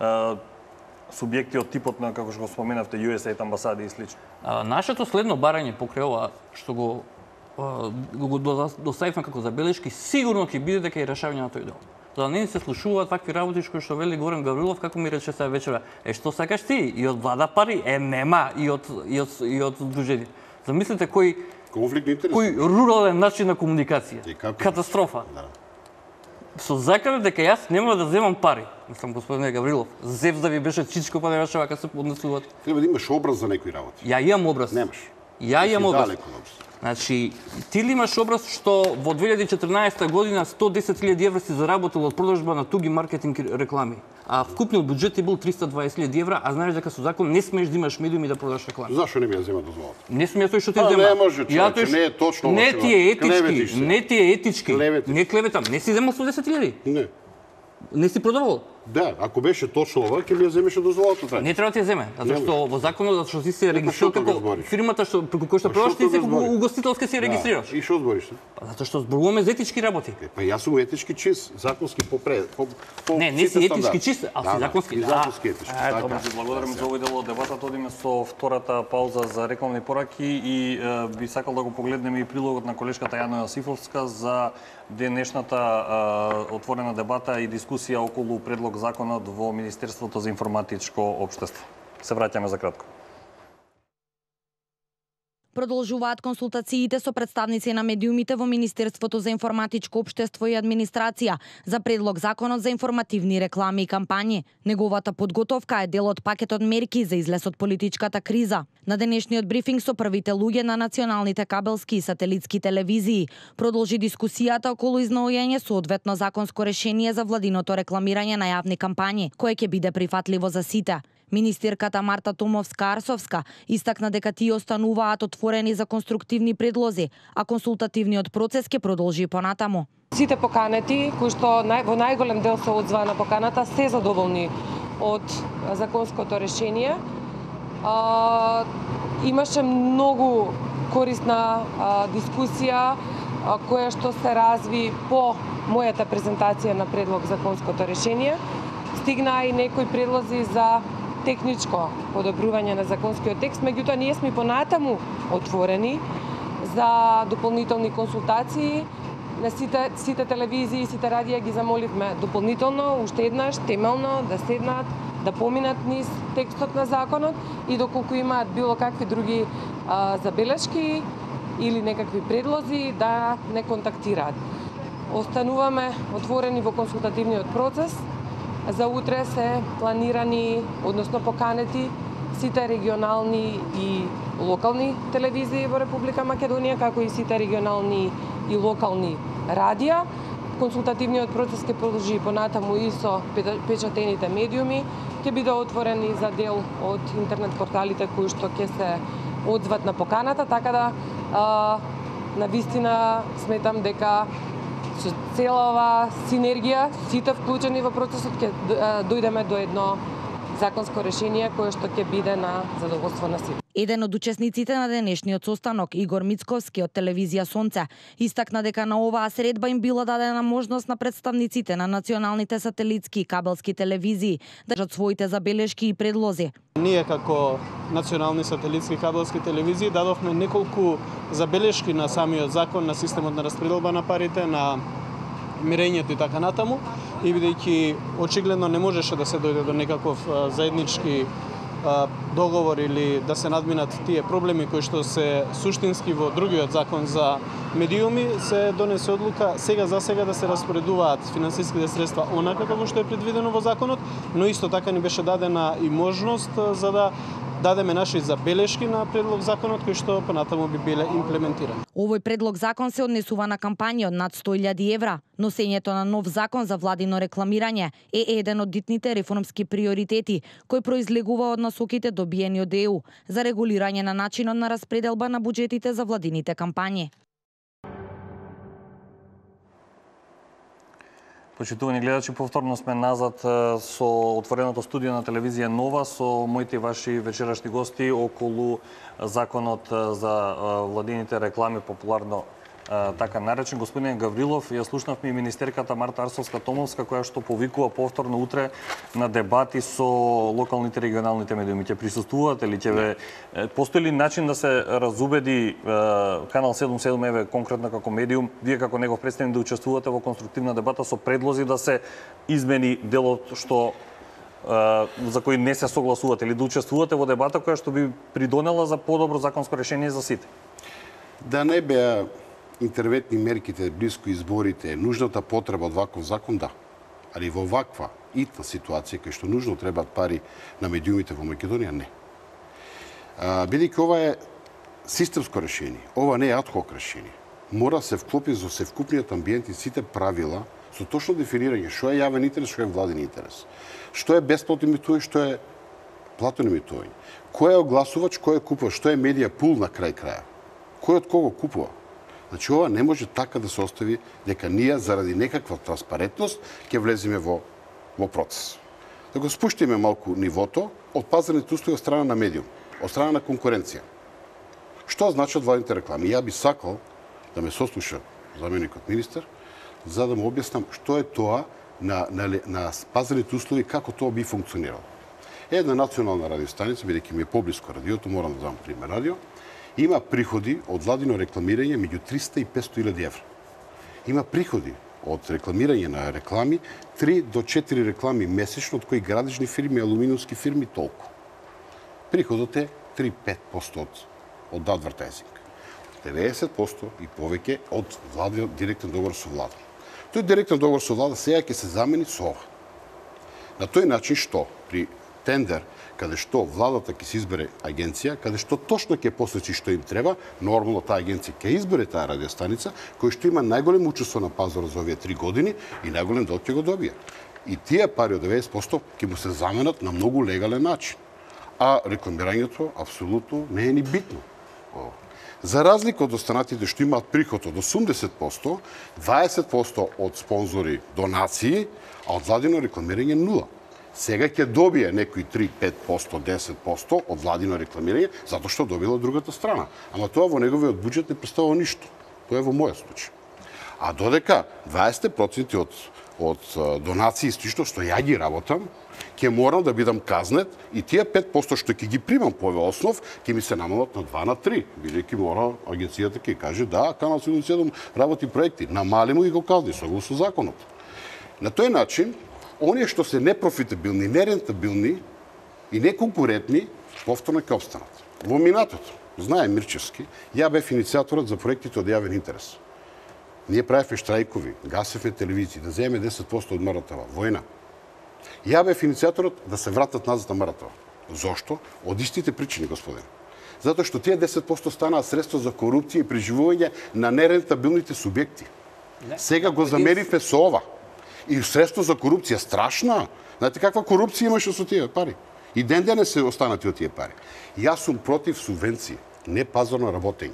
субјекти од типот на, како што го споменавте, Ю Ес Ейд амбасади и слично? А, нашето следно барање покрај ова што го а, го доставивме како забелешки, сигурно ќе биде дека и решавање на тој дел. За да не ни се слушуваат такви работи кои што вели Горан Гаврилов, како ми рече сега вечера, е што сакаш ти? И од влада пари? Е, нема и од и од и од здружени. Замислете кој конфликт на интереси. Кој рурален начин на комуникација. Катастрофа. Да. Со закана дека јас нема да земам пари. Мислам, господине Гаврилов, зев да ви беше чичко, па не вака се поднесуваат. Треба да имаш образ за некои работи. Ја имам образ. Немаш. Ја имам образ. Далеко на образ. Значи, ти ли имаш образ што во две илјади и четрнаесета година сто и десет илјади евра си заработил од продажба на туги маркетинг реклами, а вкупниот буџет е бил триста и дваесет илјади евра, а знаеш дека со закон не смееш да имаш медиуми да продаш реклами. Зашо не ми ја зема дозволата? Не смееш тој што ти А, зема. не може, човече, Ја тој ш- не е точно ова Не што ти е клеветиш етички, се. не ти е етички. Клеветиш. Не клеветам, не си земал сто и десет илјади. Не. Не си продавал. Да, ако беше точно ова, ќе ми ја земеше дозволата тај. Не треба да ти ја земе, затоа Нема. што во законот затоа што ти се што регистрирал тоа го како збориш? фирмата што преку која што Па, продаваш што ти се тоа го збориш? угостителски се регистрираш. Да. И што збориш? Па затоа што зборуваме за етички работи. Па јас сум етички чист, законски попред. По, по Не, не си сите етички стандарди. чист, а си Да, да, законски. и Да. законски етички. Е, така. добро. Ви благодарам за овој дел од дебатата. Одиме со втората пауза за рекламни пораки и е, би сакал да го погледнеме и прилогот на колешката Јана Јосифовска за денешната е, отворена дебата и дискусија околу предлог законот во Министерството за информатичко општество. Се враќаме за кратко. Продолжуваат консултациите со представници на медиумите во Министерството за информатичко општество и администрација за предлог законот за информативни реклами и кампањи. Неговата подготовка е дел од пакетот мерки за излез од политичката криза. На денешниот брифинг со првите луѓе на националните кабелски и сателитски телевизии продолжи дискусијата околу изнаоѓање соодветно законско решение за владиното рекламирање на јавни кампањи, кое ќе биде прифатливо за сите. Министерката Марта Томовска-Арсовска истакна дека тие остануваат отворени за конструктивни предлози, а консултативниот процес ќе продолжи понатаму. Сите поканети, кои што нај, во најголем дел се одзваа на поканата, се задоволни од законското решение. А, имаше многу корисна а, дискусија, а, која што се разви по мојата презентација на предлог законското решение. Стигнаа и некои предлози за техничко подобрување на законскиот текст, меѓутоа ние сме понатаму отворени за дополнителни консултации. На сите, сите телевизии и сите радија ги замоливме дополнително, уште еднаш, темелно, да седнат, да поминат низ текстот на законот и доколку имаат било какви други а, забелешки или некакви предлози, да не контактираат. Остануваме отворени во консултативниот процес. За утре се планирани, односно поканети, сите регионални и локални телевизии во Република Македонија, како и сите регионални и локални радија. Консултативниот процес ќе продолжи понатаму и со печатените медиуми, ќе биде отворен и за дел од интернет порталите кои што ќе се одзват на поканата, така да а, на вистина сметам дека со цела ова синергија, сите вклучени во процесот, ќе дојдеме до едно законско решение кое што ќе биде на задоволство на сите. Еден од учесниците на денешниот состанок, Игор Мицковски од телевизија Сонце, истакна дека на оваа средба им била дадена можност на представниците на националните сателитски и кабелски телевизии да кажат своите забелешки и предлози. Ние како национални сателитски кабелски телевизии дадовме неколку забелешки на самиот закон, на системот на распределба на парите, на мирењето и така натаму, и бидејќи очигледно не можеше да се дојде до некаков а, заеднички а, договор или да се надминат тие проблеми кои што се суштински во другиот закон за медиуми, се донесе одлука сега за сега да се распоредуваат финансиските средства онака како што е предвидено во законот, но исто така ни беше дадена и можност а, за да дадеме наши забелешки на предлог законот кои што понатаму би биле имплементирани. Овој предлог закон се однесува на кампањи од над сто илјади евра. Носењето на нов закон за владино рекламирање е еден од дитните реформски приоритети кој произлегува од насоките добиени од Е У за регулирање на начинот на распределба на буџетите за владините кампањи. Почитувани гледачи, повторно сме назад со отвореното студио на телевизија Нова со моите и ваши вечерашни гости околу законот за владините реклами, популарно така наречен. Господин Гаврилов, ја слушнавме и министерката Марта Арсовска-Томовска, која што повикува повторно утре на дебати со локалните регионалните медиуми. Ќе присуствувате ли? Ќе ве постои ли начин да се разубеди Канал седум седум еве конкретно како медиум, вие како негов представник да учествувате во конструктивна дебата со предлози да се измени делот што за кои не се согласувате, или да учествувате во дебата која што би придонела за подобро законско решение за сите? Да не беа интервентни мерките близко изборите, нужната потреба од ваков закон, да. Али во ваква итна ситуација кај што нужно требаат пари на медиумите во Македонија, не. Бидејќи ова е системско решение. Ова не е адхок решение. Мора се вклопи за севкупниот амбиент и сите правила со точно дефинирање што е јавен интерес, што е владин интерес. Што е бесплатно емитување, што е платено емитување. Кој е огласувач, кој е купувач, што е медија пул на крај краја. Кој од кого купува? Значи ова не може така да се остави дека ние заради некаква транспарентност ќе влеземе во во процес. Да го спуштиме малку нивото од пазарните услуги од страна на медиум, од страна на конкуренција. Што значат владните реклами? Ја би сакал да ме сослуша заменикот министер, за да му објаснам што е тоа на, на, на пазарните услуги, како тоа би функционирало. Една национална радиостаница, бидејќи ми е поблиско радиото, морам да дам пример радио, има приходи од владино рекламирање меѓу триста и петстотини илјади евра. Има приходи од рекламирање на реклами, три до четири реклами месечно, од кои градежни фирми, алуминиумски фирми толку. Приходот е три до пет проценти од, од адвертайзинг. деветдесет проценти и повеќе од влади, директен договор со влада. Тој директен договор со влада сега ќе се замени со ова. На тој начин што при тендер, каде што владата ќе се избере агенција, каде што точно ќе посочи што им треба, нормално таа агенција ќе избере таа радиостаница, кој што има најголемо учество на пазарот за овие три години и најголем дел ќе го добие. И тие пари од деветдесет проценти ќе му се заменат на многу легален начин. А рекламирањето апсолутно не е ни битно. За разлика од останатите што имаат приход од осумдесет проценти, дваесет проценти од спонзори донации, а од владино рекламирање нула. Сега ќе добие некои три до пет проценти, десет проценти од владино рекламирање, затоа што добила другата страна. Ама тоа во неговиот буџет не представува ништо. Тоа е во мојот случај. А додека дваесет проценти од од донации исто што ја ги работам, ќе морам да бидам казнет и тие пет проценти што ќе ги примам по овој основ, ќе ми се намалат на два на три, бидејќи мора агенцијата ќе каже да, Канал седумдесет и седум работи проекти, намали му и го казни согласно со законот. На тој начин, оние што се непрофитабилни, нерентабилни и неконкурентни, повторно ќе обстанат. Во минатото, знае Мирчевски, ја бев иницијаторот за проектите од јавен интерес. Ние правевме штрајкови, гасевме телевизии, да земеме десет проценти од МРТВ, војна. Ја бев иницијаторот да се вратат назад на МРТВ. Зошто? Од истите причини, господин. Затоа што тие десет проценти станаа средство за корупција и преживување на нерентабилните субјекти. Сега го замеривме со ова. И средство за корупција страшна. Знаете каква корупција имаше со тие пари? И ден денес се останати од тие пари. Јас сум против субвенции, не пазарно работење.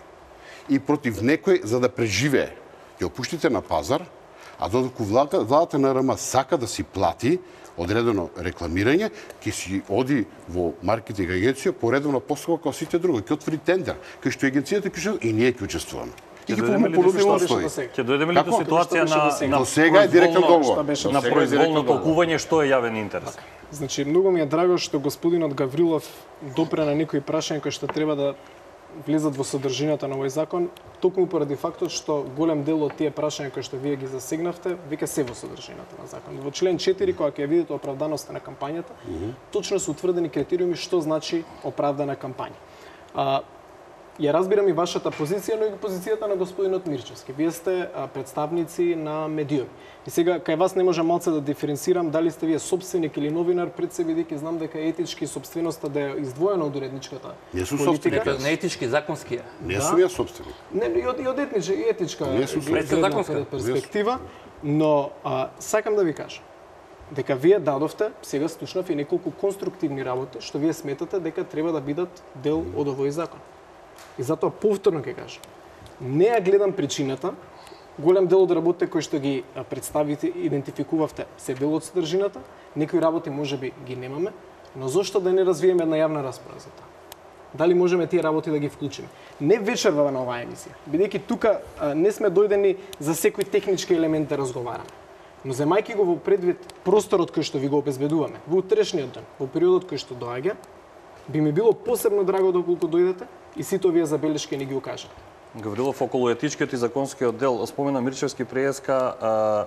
И против некој за да преживее. Ќе опуштите на пазар, а додека владата на РМ сака да си плати одредено рекламирање, ќе си оди во маркетинг агенција по редовна постапка како сите други, ќе отвори тендер, кај што агенцијата ќе и ние ќе учествуваме. И ќе му понудиме услови. Ќе дојдеме ли до ситуација на на сега е директен договор, на произволно толкување што е јавен интерес? Значи, многу ми е драго што господинот Гаврилов допре на некои прашања кои што треба да влезат во содржината на овој закон, токму поради фактот што голем дел од тие прашања кои што вие ги засегнавте, веќе се во содржината на закон. Во член четири, кога ќе видите оправданоста на кампањата, mm -hmm. точно се утврдени критериуми што значи оправдана кампања. А, ја разбирам и вашата позиција, но и позицијата на господинот Мирчевски. Вие сте а, представници на медиуми. И сега кај вас не може малце да диференцирам дали сте вие собственик или новинар пред се, бидејќи знам дека етички собственоста да е издвоена од уредничката. Не сум собственик. Не етички, законски. Не да? Сум ја собственик. Не, и од, и од етничка и етичка гледна перспектива, но а, сакам да ви кажам дека вие дадовте, сега слушнав и неколку конструктивни работи што вие сметате дека треба да бидат дел од овој закон. И затоа повторно ќе кажам, не ја гледам причината, голем дел од работите кои што ги представите, идентификувавте, се дел од содржината, некои работи можеби ги немаме, но зошто да не развиеме една јавна расправа за тоа? Дали можеме тие работи да ги вклучиме? Не вечерва на оваа емисија, бидејќи тука а, не сме дојдени за секој технички елемент да разговараме. Но земајќи го во предвид просторот кој што ви го обезбедуваме, во утрешниот ден, во периодот кој што доаѓа, би ми било посебно драго доколку дојдете и сите овие забелешки не ги укажете. Гаврилов, околу етичкиот и законскиот дел, спомена Мирчевски преска, а,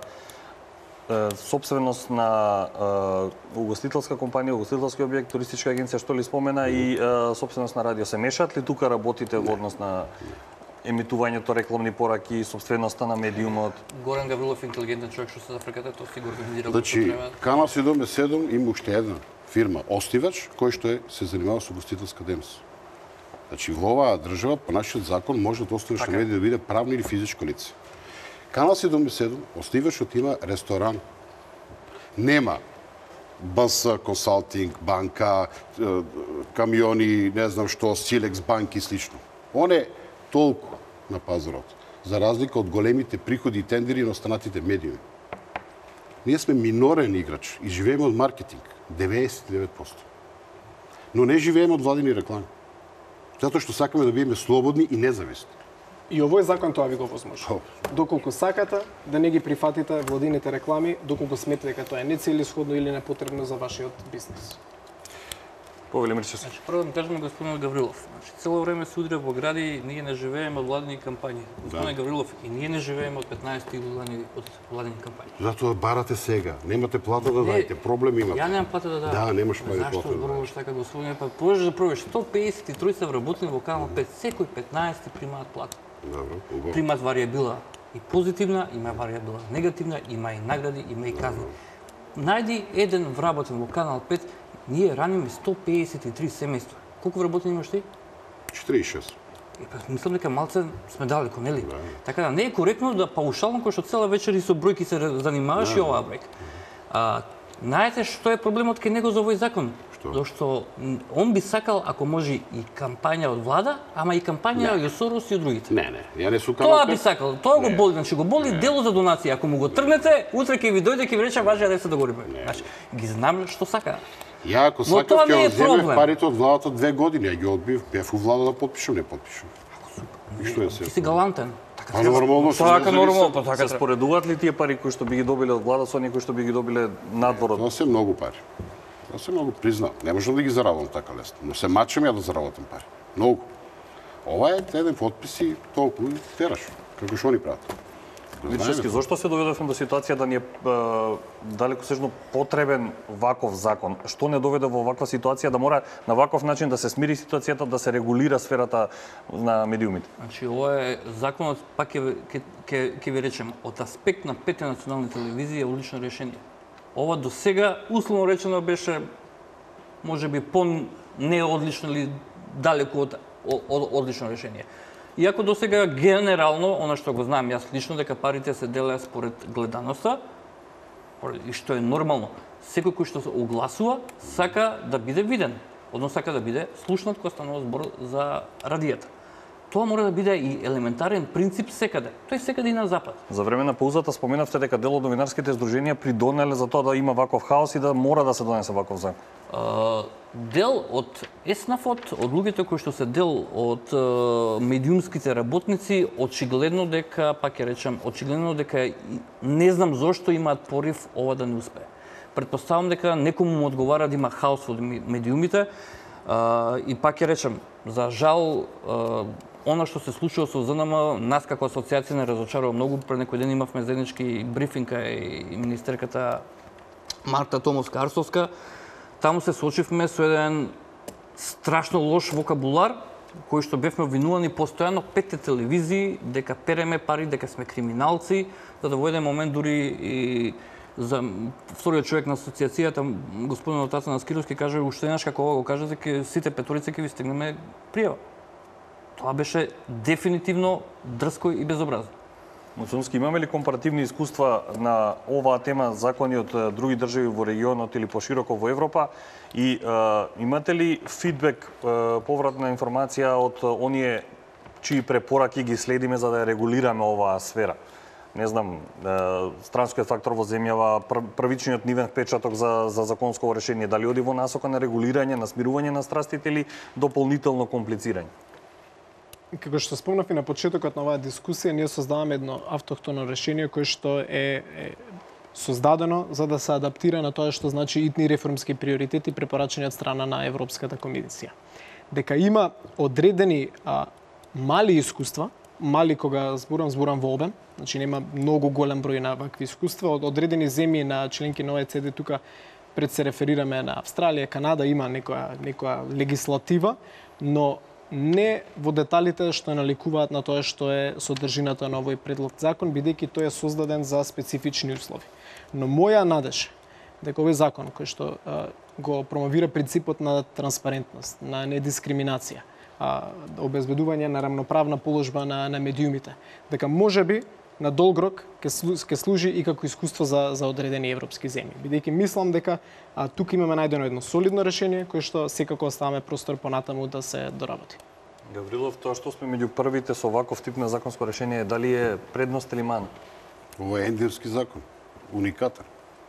а, собственост на а, угостителска компанија, угостителски објект, туристичка агенција, што ли спомена, и а, собственост на радио. Се мешаат ли тука работите во однос на емитувањето рекламни пораки, собственоста на медиумот? Горан Гаврилов, интелигентен човек што се запрекате, тоа си го организира. Значи, Канал седумдесет и седум има уште една фирма, Остивач, кој што е, се занимава со угостителска дејност. Значи, во оваа држава, по нашиот закон, може да останеш на медија да биде правно или физичко лице. Канал седумдесет и седум, основивачот има ресторан. Нема БС, консалтинг, банка, камиони, не знам што, Силекс банки и слично. Он е толку на пазарот, за разлика од големите приходи и тендери на останатите медиуми. Ние сме минорен играч и живееме од маркетинг, деветдесет и девет проценти. Но не живееме од владини реклами. Затоа што сакаме да бидеме слободни и независни. И овој закон тоа ви го возможува. Доколку сакате да не ги прифатите владините реклами, доколку сметате дека тоа е нецелисходно или непотребно за вашиот бизнис. Повели Мирчев. Значи, прво да кажеме господин Гаврилов. Значи, цело време се удира во гради, ние не живееме од владини кампањи. Господин да. Гаврилов, и ние не живееме од петнаесет години од владини кампањи. Затоа барате сега. Немате плата да дадете, проблем имате. Ја немам плата да дадам. Да, немаш пари плата. Зашто зборуваш така, господин? Па можеш да пробиш сто песет и три се вработени во Канал пет, секој петнаесет примаат плата. Добро, убаво. Примаат варијабила и позитивна, има варијабила негативна, има и награди, има и казни. Најди еден вработен во Канал пет, ние раниме сто песет и три семејства. Колку вработени имаш ти? четириесет и шест. И па мислам дека малце сме далеко, нели? Да. Така да не е коректно да паушално кој што цела вечер и со бројки се занимаваш да, и оваа бројка. А, знаете што е проблемот кај него за овој закон? Што? Зашто он би сакал ако може и кампања од влада, ама и кампања од Сорос и од другите. Не, не, ја не сукам. Тоа би сакал, тоа го боли, значи го боли дело за донација. Ако му го тргнете, утре ќе ви дојде ќе ви рече важи да се договориме. Значи ги знам што сака. Ја ако Но сакав тоа не ќе е одземев проблем. парите од владата две години, ја ги одбив, бев у влада да потпишам, не потпишам. И што е се? Ти си галантен. Па нормално што Така нормално, па така Се споредуваат ли тие пари кои што би ги добиле од влада со оние кои што би ги добиле надвор од... Тоа се многу пари. Тоа се многу признав. Не можам да ги заработам така лесно, но се мачам ја да заработам пари. Многу. Ова е еден потпис и толку и тераш, како што они прават. Мирчевски, зошто се доведовме до ситуација да ни е далекосежно потребен ваков закон? Што не доведе во ваква ситуација да мора на ваков начин да се смири ситуацијата, да се регулира сферата на медиумите? Значи, ова е законот, пак ќе ќе ќе ви речем, од аспект на петте национални телевизии е одлично решение. Ова до сега, условно речено, беше можеби по неодлично или далеку од, од одлично решение. Иако до сега генерално, она што го знам јас лично, дека парите се делеа според гледаноста, и што е нормално. Секој кој што се огласува, сака да биде виден, односно сака да биде слушнат кога станува збор за радијата. Тоа мора да биде и елементарен принцип секаде. Тој секаде и на запад. За време на паузата споменавте дека дел од новинарските здруженија придонеле за тоа да има ваков хаос и да мора да се донесе ваков закон. Uh, дел од ЕСНАФот, од луѓето кои што се дел од uh, медиумските работници, очигледно дека, пак ќе речем, очигледно дека не знам зошто имаат порив ова да не успее. Претпоставам дека некому му одговара да има хаос во медиумите uh, и пак ќе речем, за жал, uh, она што се случува со ЗНМ, нас како асоциација не разочарува многу. Пред некој ден имавме заеднички брифинг и министерката Марта Томовска-Арсовска. Таму се соочивме со еден страшно лош вокабулар, кој што бевме обвинувани постојано петте телевизии дека переме пари, дека сме криминалци, за да во еден момент дури и за вториот човек на асоциацијата, господин Отаца Наскировски, каже уште еднаш како ова го каже дека сите петорица ќе ви стигнеме пријава. Тоа беше дефинитивно дрско и безобразно. Муцунски, имаме ли компаративни искуства на оваа тема закони од други држави во регионот или пошироко во Европа? И е, имате ли фидбек, е, повратна информација од оние чии препораки ги следиме за да ја регулираме оваа сфера? Не знам, е, странскиот фактор во земјава, првичниот нивен впечаток за, за законско решение, дали оди во насока на регулирање, на смирување на страстите или дополнително комплицирање? Како што спомнав и на почетокот на оваа дискусија, ние создаваме едно автохтоно решение кое што е, е создадено за да се адаптира на тоа што значи итни реформски приоритети препорачани од страна на Европската комисија. Дека има одредени а, мали искуства, мали кога зборам, зборам во обем, значи нема многу голем број на вакви искуства, од одредени земји на членки на О Е Це Де, тука пред се реферираме на Австралија, Канада, има некоја, некоја легислатива, но не во деталите што наликуваат на тоа што е содржината на овој предлог закон, бидејќи тој е создаден за специфични услови. Но моја надеж дека овој закон кој што а, го промовира принципот на транспарентност, на недискриминација, а, обезбедување на рамноправна положба на, на медиумите. Дека можеби на долг рок ќе слу, ќе служи и како искуство за, за одредени европски земји. Бидејќи мислам дека а, тука имаме најдено едно солидно решение кое што секако оставаме простор понатаму да се доработи. Гаврилов, тоа што сме меѓу првите со оваков тип на законско решение, дали е предност или ман? Ова е ендирски закон, уникатен.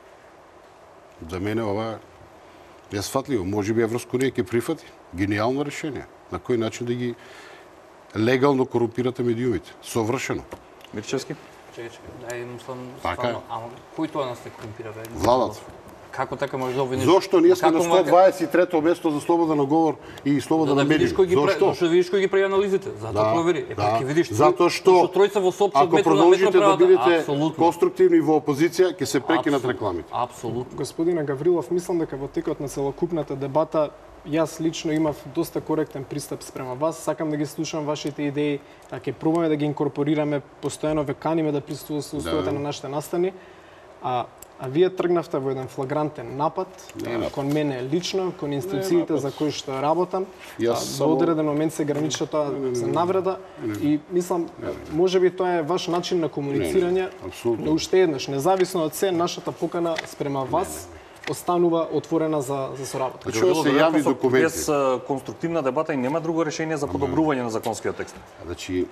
За мене ова е сфатливо. Може би Европска унија ќе прифати. Гениално решение. На кој начин да ги легално корумпирате медиумите? Совршено. Мирчевски? Чекай, чекай, дај му сам Така е. стварно, ама кој тоа нас не корумпира, бе? Владата. Како така може да обвиниш? Зошто ние сме на Како сто мога- дваесет и трето место за слободен говор и слободен Да, да видиш медиум? кој ги прави, Зошто? зашто видиш кој ги прави анализите. Затоа Да, провери. Е, па да. ќе видиш. Затоа што зашто тројца во СОП од ако метро на метро продолжите да прават бидете апсолутно. конструктивни во опозиција, ќе се прекинат Апсолутно. рекламите. Апсолутно. Господина Гаврилов, мислам дека во текот на целокупната дебата јас лично имав доста коректен пристап спрема вас. Сакам да ги слушам вашите идеи, а ќе пробаме да ги инкорпорираме, постојано ве каниме да присуствувате Да. на нашите настани. А, а вие тргнавте во еден флагрантен напад Не е а, напад. кон мене лично, кон институциите напад. за кои што работам. Јас А, само- До одреден момент се граничи тоа за навреда и мислам можеби тоа е ваш начин на комуницирање. Не, не, апсолутно. Но уште еднаш, независно од се, нашата покана спрема вас останува отворена за за соработка. Значи, ова се јавни документи. Без а, конструктивна дебата и нема друго решение за подобрување на законскиот текст. Значи,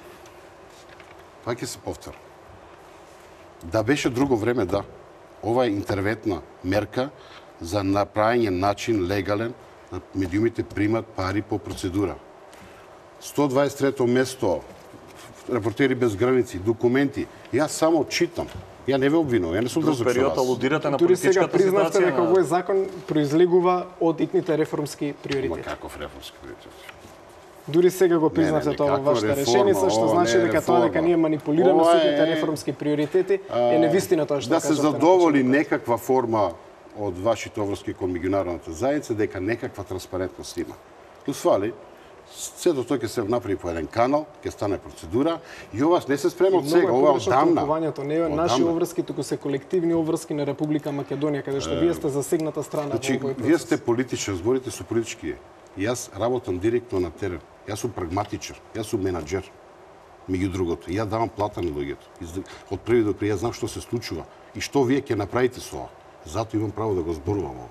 пак ќе се повтори. Да беше друго време, да. Ова е интервентна мерка за направење начин легален да медиумите примат пари по процедура. сто дваесет и трето место, Репортери без граници, документи. Јас само читам. Ја не ве обвинувам, ја не сум Друг држав со период вас. алудирате на Дури сега политичката признавте ситуација. дека на- овој закон произлегува од итните реформски Ма приоритети. каков реформски приоритет? Дури сега го Не, признавте не, тоа во каква вашата реформа? решеница, што Ова значи не е дека тоа дека реформа. ние манипулираме Ова со е- итните реформски приоритети е невистина тоа што да се кажавте на задоволи почетокот. некаква форма од вашите обврски кон меѓународната заедница, дека некаква транспарентност има. Усвали, сето тоа ќе се направи по еден канал, ќе стане процедура и ова не се спрема од Многу сега, е ова е погрешно одамна. толкувањето, не е наши Одамна. обврски, туку се колективни обврски на Република Македонија, каде што вие сте засегната страна Значи, во овој вие процес. сте политичар, зборите со политички. Јас работам директно на терен. Јас сум прагматичар, јас сум менаџер. Меѓу другото, ја давам плата на луѓето. Из- Од први до први, јас знам што се случува и што вие ќе направите со ова. Затоа имам право да го зборувам ова.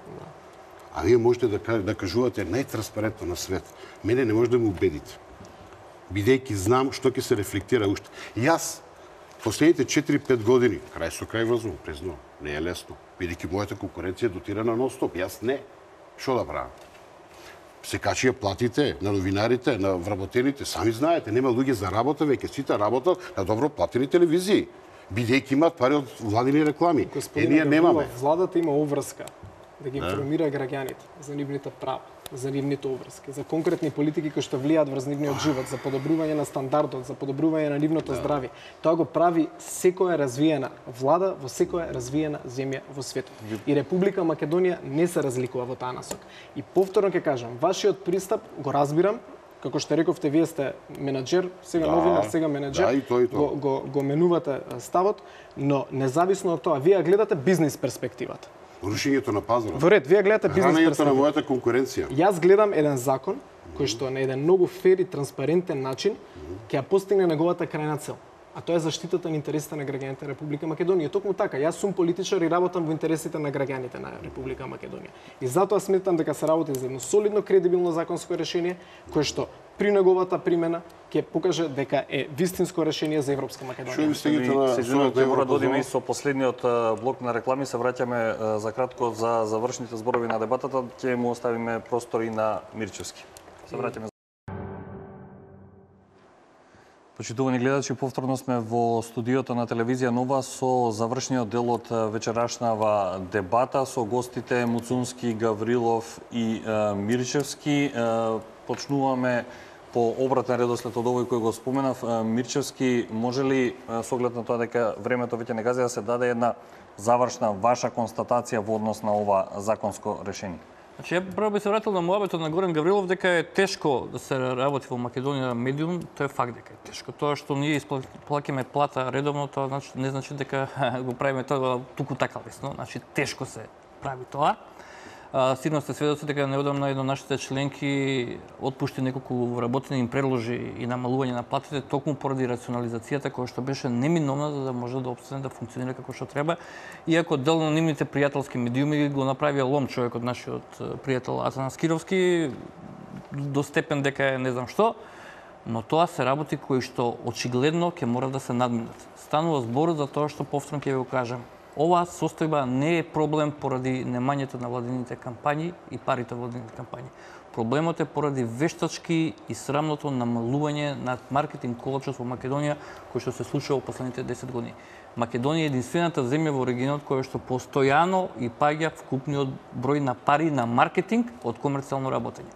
А вие можете да, ка- да кажувате најтранспарентно на свет. Мене не може да ме убедите. Бидејќи знам што ќе се рефлектира уште. Јас, последните четири-пет години, крај со крај врзувам, признавам, не е лесно. Бидејќи мојата конкуренција е дотирана нон-стоп. Јас не. Што да правам? Се качија платите на новинарите, на вработените. Сами знаете, нема луѓе за работа, веќе сите работат на добро платени телевизии. Бидејќи имаат пари од владини реклами. Е, Господине ние немаме. Гаврилов, владата има обврска да ги информира граѓаните за нивните права, за нивните обврски, за конкретни политики кои што влијаат врз нивниот живот, за подобрување на стандардот, за подобрување на нивното здравје. Тоа го прави секоја развиена влада во секоја развиена земја во светот. И Република Македонија не се разликува во таа насока. И повторно ќе кажам, вашиот пристап го разбирам, како што рековте, вие сте менаџер, сега Да, новинар, сега менаџер, да, и тоа, и тоа. Го, го, го менувате а, ставот, но независно од тоа, вие гледате бизнис перспективата. Рушењето на пазарот. Во ред, вие гледате бизнис Хранењето на перспективата. мојата конкуренција. Јас гледам еден закон кој што на еден многу фер и транспарентен начин ќе ја постигне неговата крајна цел. А тоа е заштитата на интересите на граѓаните на Република Македонија. Токму така, јас сум политичар и работам во интересите на граѓаните на Република Македонија. И затоа сметам дека се работи за едно солидно, кредибилно законско решение кое што при неговата примена ќе покаже дека е вистинско решение за Европска Што Македонија. им стигите на Се извинувам, својата ќе мора да одиме и Европозона? со последниот а, блок на реклами, се враќаме а, за кратко за завршните зборови на дебатата, ќе му оставиме простор и на Мирчевски. Се враќаме. Почитувани гледачи, повторно сме во студиото на телевизија Нова со завршниот дел од вечерашнава дебата со гостите Муцунски, Гаврилов и е, Мирчевски. Е, почнуваме по обратен редослед од овој кој го споменав. Е, Мирчевски, може ли, е, со оглед на тоа дека времето веќе не гази, да се даде една завршна ваша констатација во однос на ова законско решение? Значи, ја прво би се вратил на муабетот на Горан Гаврилов дека е тешко да се работи во Македонија медиум, тоа е факт дека е тешко. Тоа што ние исплаќаме плата редовно, тоа значи, не значи дека го правиме тоа туку така лесно, значи тешко се прави тоа. А, сигурно сте сведоци дека неодамна едно нашите членки отпушти неколку вработени им предложи и намалување на платите токму поради рационализацијата која што беше неминовна за да може да опстане да функционира како што треба. Иако дел на нивните пријателски медиуми го направија лом човекот нашиот пријател Атанас Кировски до степен дека е не знам што, но тоа се работи кои што очигледно ќе мора да се надминат. Станува збор за тоа што повторно ќе ви го кажам. Оваа состојба не е проблем поради немањето на владините кампањи и парите во владините кампањи. Проблемот е поради вештачки и срамното намалување на маркетинг колапсот во Македонија кој што се случува во последните десет години. Македонија е единствената земја во регионот која што постојано и паѓа вкупниот број на пари на маркетинг од комерцијално работење.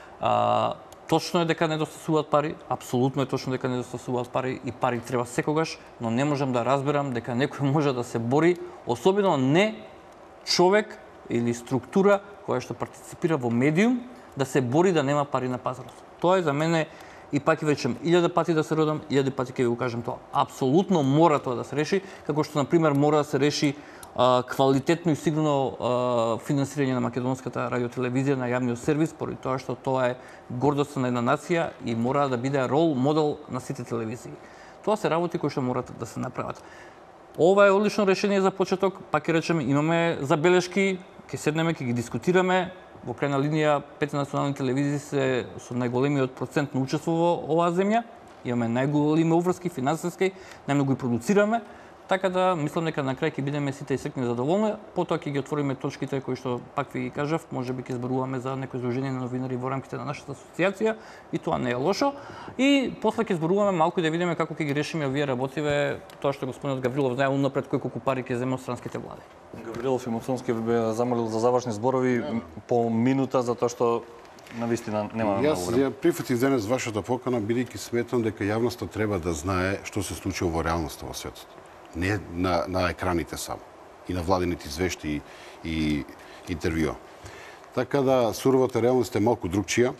А, точно е дека недостасуваат пари, апсолутно е точно дека недостасуваат пари и пари треба секогаш, но не можам да разберам дека некој може да се бори, особено не човек или структура која што партиципира во медиум, да се бори да нема пари на пазарот. Тоа е за мене, и пак ќе речем, илјаде пати да се родам, илјаде пати ќе ви го кажем тоа. Апсолутно мора тоа да се реши, како што, например, мора да се реши а, квалитетно и сигурно а, финансирање на македонската радиотелевизија, на јавниот сервис, поради тоа што тоа е гордоста на една нација и мора да биде рол модел на сите телевизии. Тоа се работи кои што морат да се направат. Ова е одлично решение за почеток, пак ќе речем, имаме забелешки, ќе седнеме, ќе ги дискутираме. Во крајна линија, пет национални телевизии се со најголемиот процент на учество во оваа земја. Имаме најголеми обврски, финансиски, најмногу и продуцираме. Така да, мислам дека на крај ќе бидеме сите и среќни задоволни. Потоа ќе ги отвориме точките кои што пак ви ги кажав, можеби ќе зборуваме за некои изложение на новинари во рамките на нашата асоциација и тоа не е лошо. И после ќе зборуваме малку и да видиме како ќе ги решиме овие работиве, тоа што господинот Гаврилов знае унапред кој колку пари ќе земе од странските влади. Гаврилов и Муцунски ви замолил за завршни зборови по минута, затоа што навистина нема Јас многу време. ја прифатив денес вашата покана, бидејќи сметам дека јавноста треба да знае што се случува во реалноста во светот. Не на, на екраните само, и на владините извешти и, и интервјуа. Така да суровата реалност е малку другчија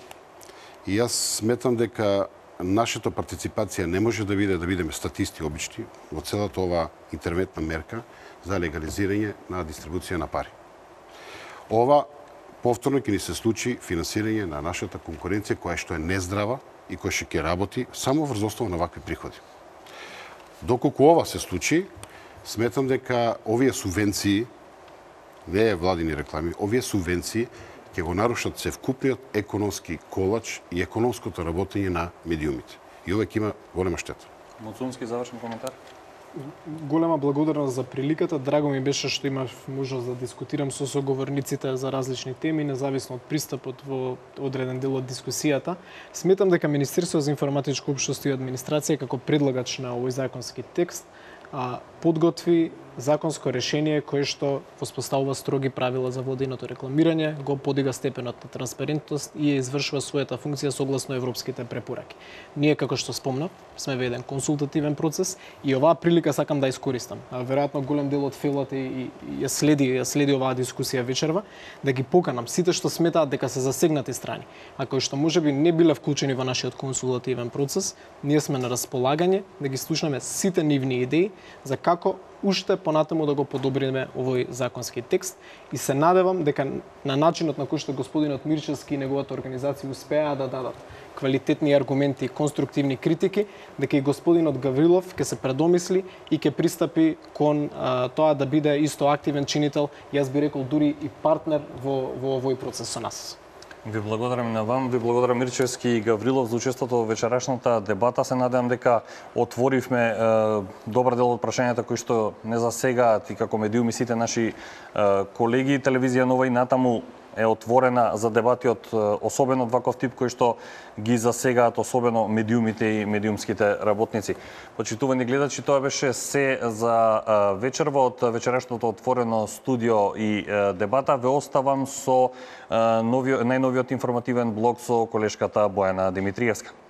и јас сметам дека нашата партиципација не може да биде да бидеме статисти обични во целата ова интервентна мерка за легализирање на дистрибуција на пари. Ова повторно ќе ни се случи финансирање на нашата конкуренција која што е нездрава и која што ќе работи само врз основа на вакви приходи. Доколку ова се случи, сметам дека овие субвенции, не е владини реклами, овие субвенции ќе го нарушат севкупниот економски колач и економското работење на медиумите. И ова ќе има голема штета. Муцунски, завршен коментар? Голема благодарност за приликата. Драго ми беше што имав можност да дискутирам со соговорниците за различни теми, независно од пристапот во одреден дел од дискусијата. Сметам дека Министерството за информатичко општество и администрација како предлагач на овој законски текст а, подготви законско решение кое што воспоставува строги правила за владиното рекламирање, го подига степенот на транспарентност и ја извршува својата функција согласно европските препораки. Ние, како што спомнав, сме во еден консултативен процес и оваа прилика сакам да искористам. А, веројатно голем дел од филата и, и ја следи, ја следи оваа дискусија вечерва, да ги поканам сите што сметаат дека се засегнати страни, а кои што можеби не биле вклучени во нашиот консултативен процес, ние сме на располагање да ги слушнеме сите нивни идеи за како уште понатаму да го подобриме овој законски текст и се надевам дека на начинот на кој што господинот Мирчевски и неговата организација успеа да дадат квалитетни аргументи и конструктивни критики, дека и господинот Гаврилов ќе се предомисли и ќе пристапи кон а, тоа да биде исто активен чинител, јас би рекол дури и партнер во, во овој процес со нас. Ви благодарам на вам, ви благодарам Мирчевски и Гаврилов за учеството во вечерашната дебата. Се надевам дека отворивме е, добар дел од прашањата кои што не засегаат и како медиуми сите наши е, колеги. Телевизија Нова и натаму е отворена за дебати од особено од ваков тип кои што ги засегаат особено медиумите и медиумските работници. Почитувани гледачи, тоа беше се за вечерва од вечерашното отворено студио и дебата. Ве оставам со новиот, најновиот информативен блог со колешката Бојана Димитриевска.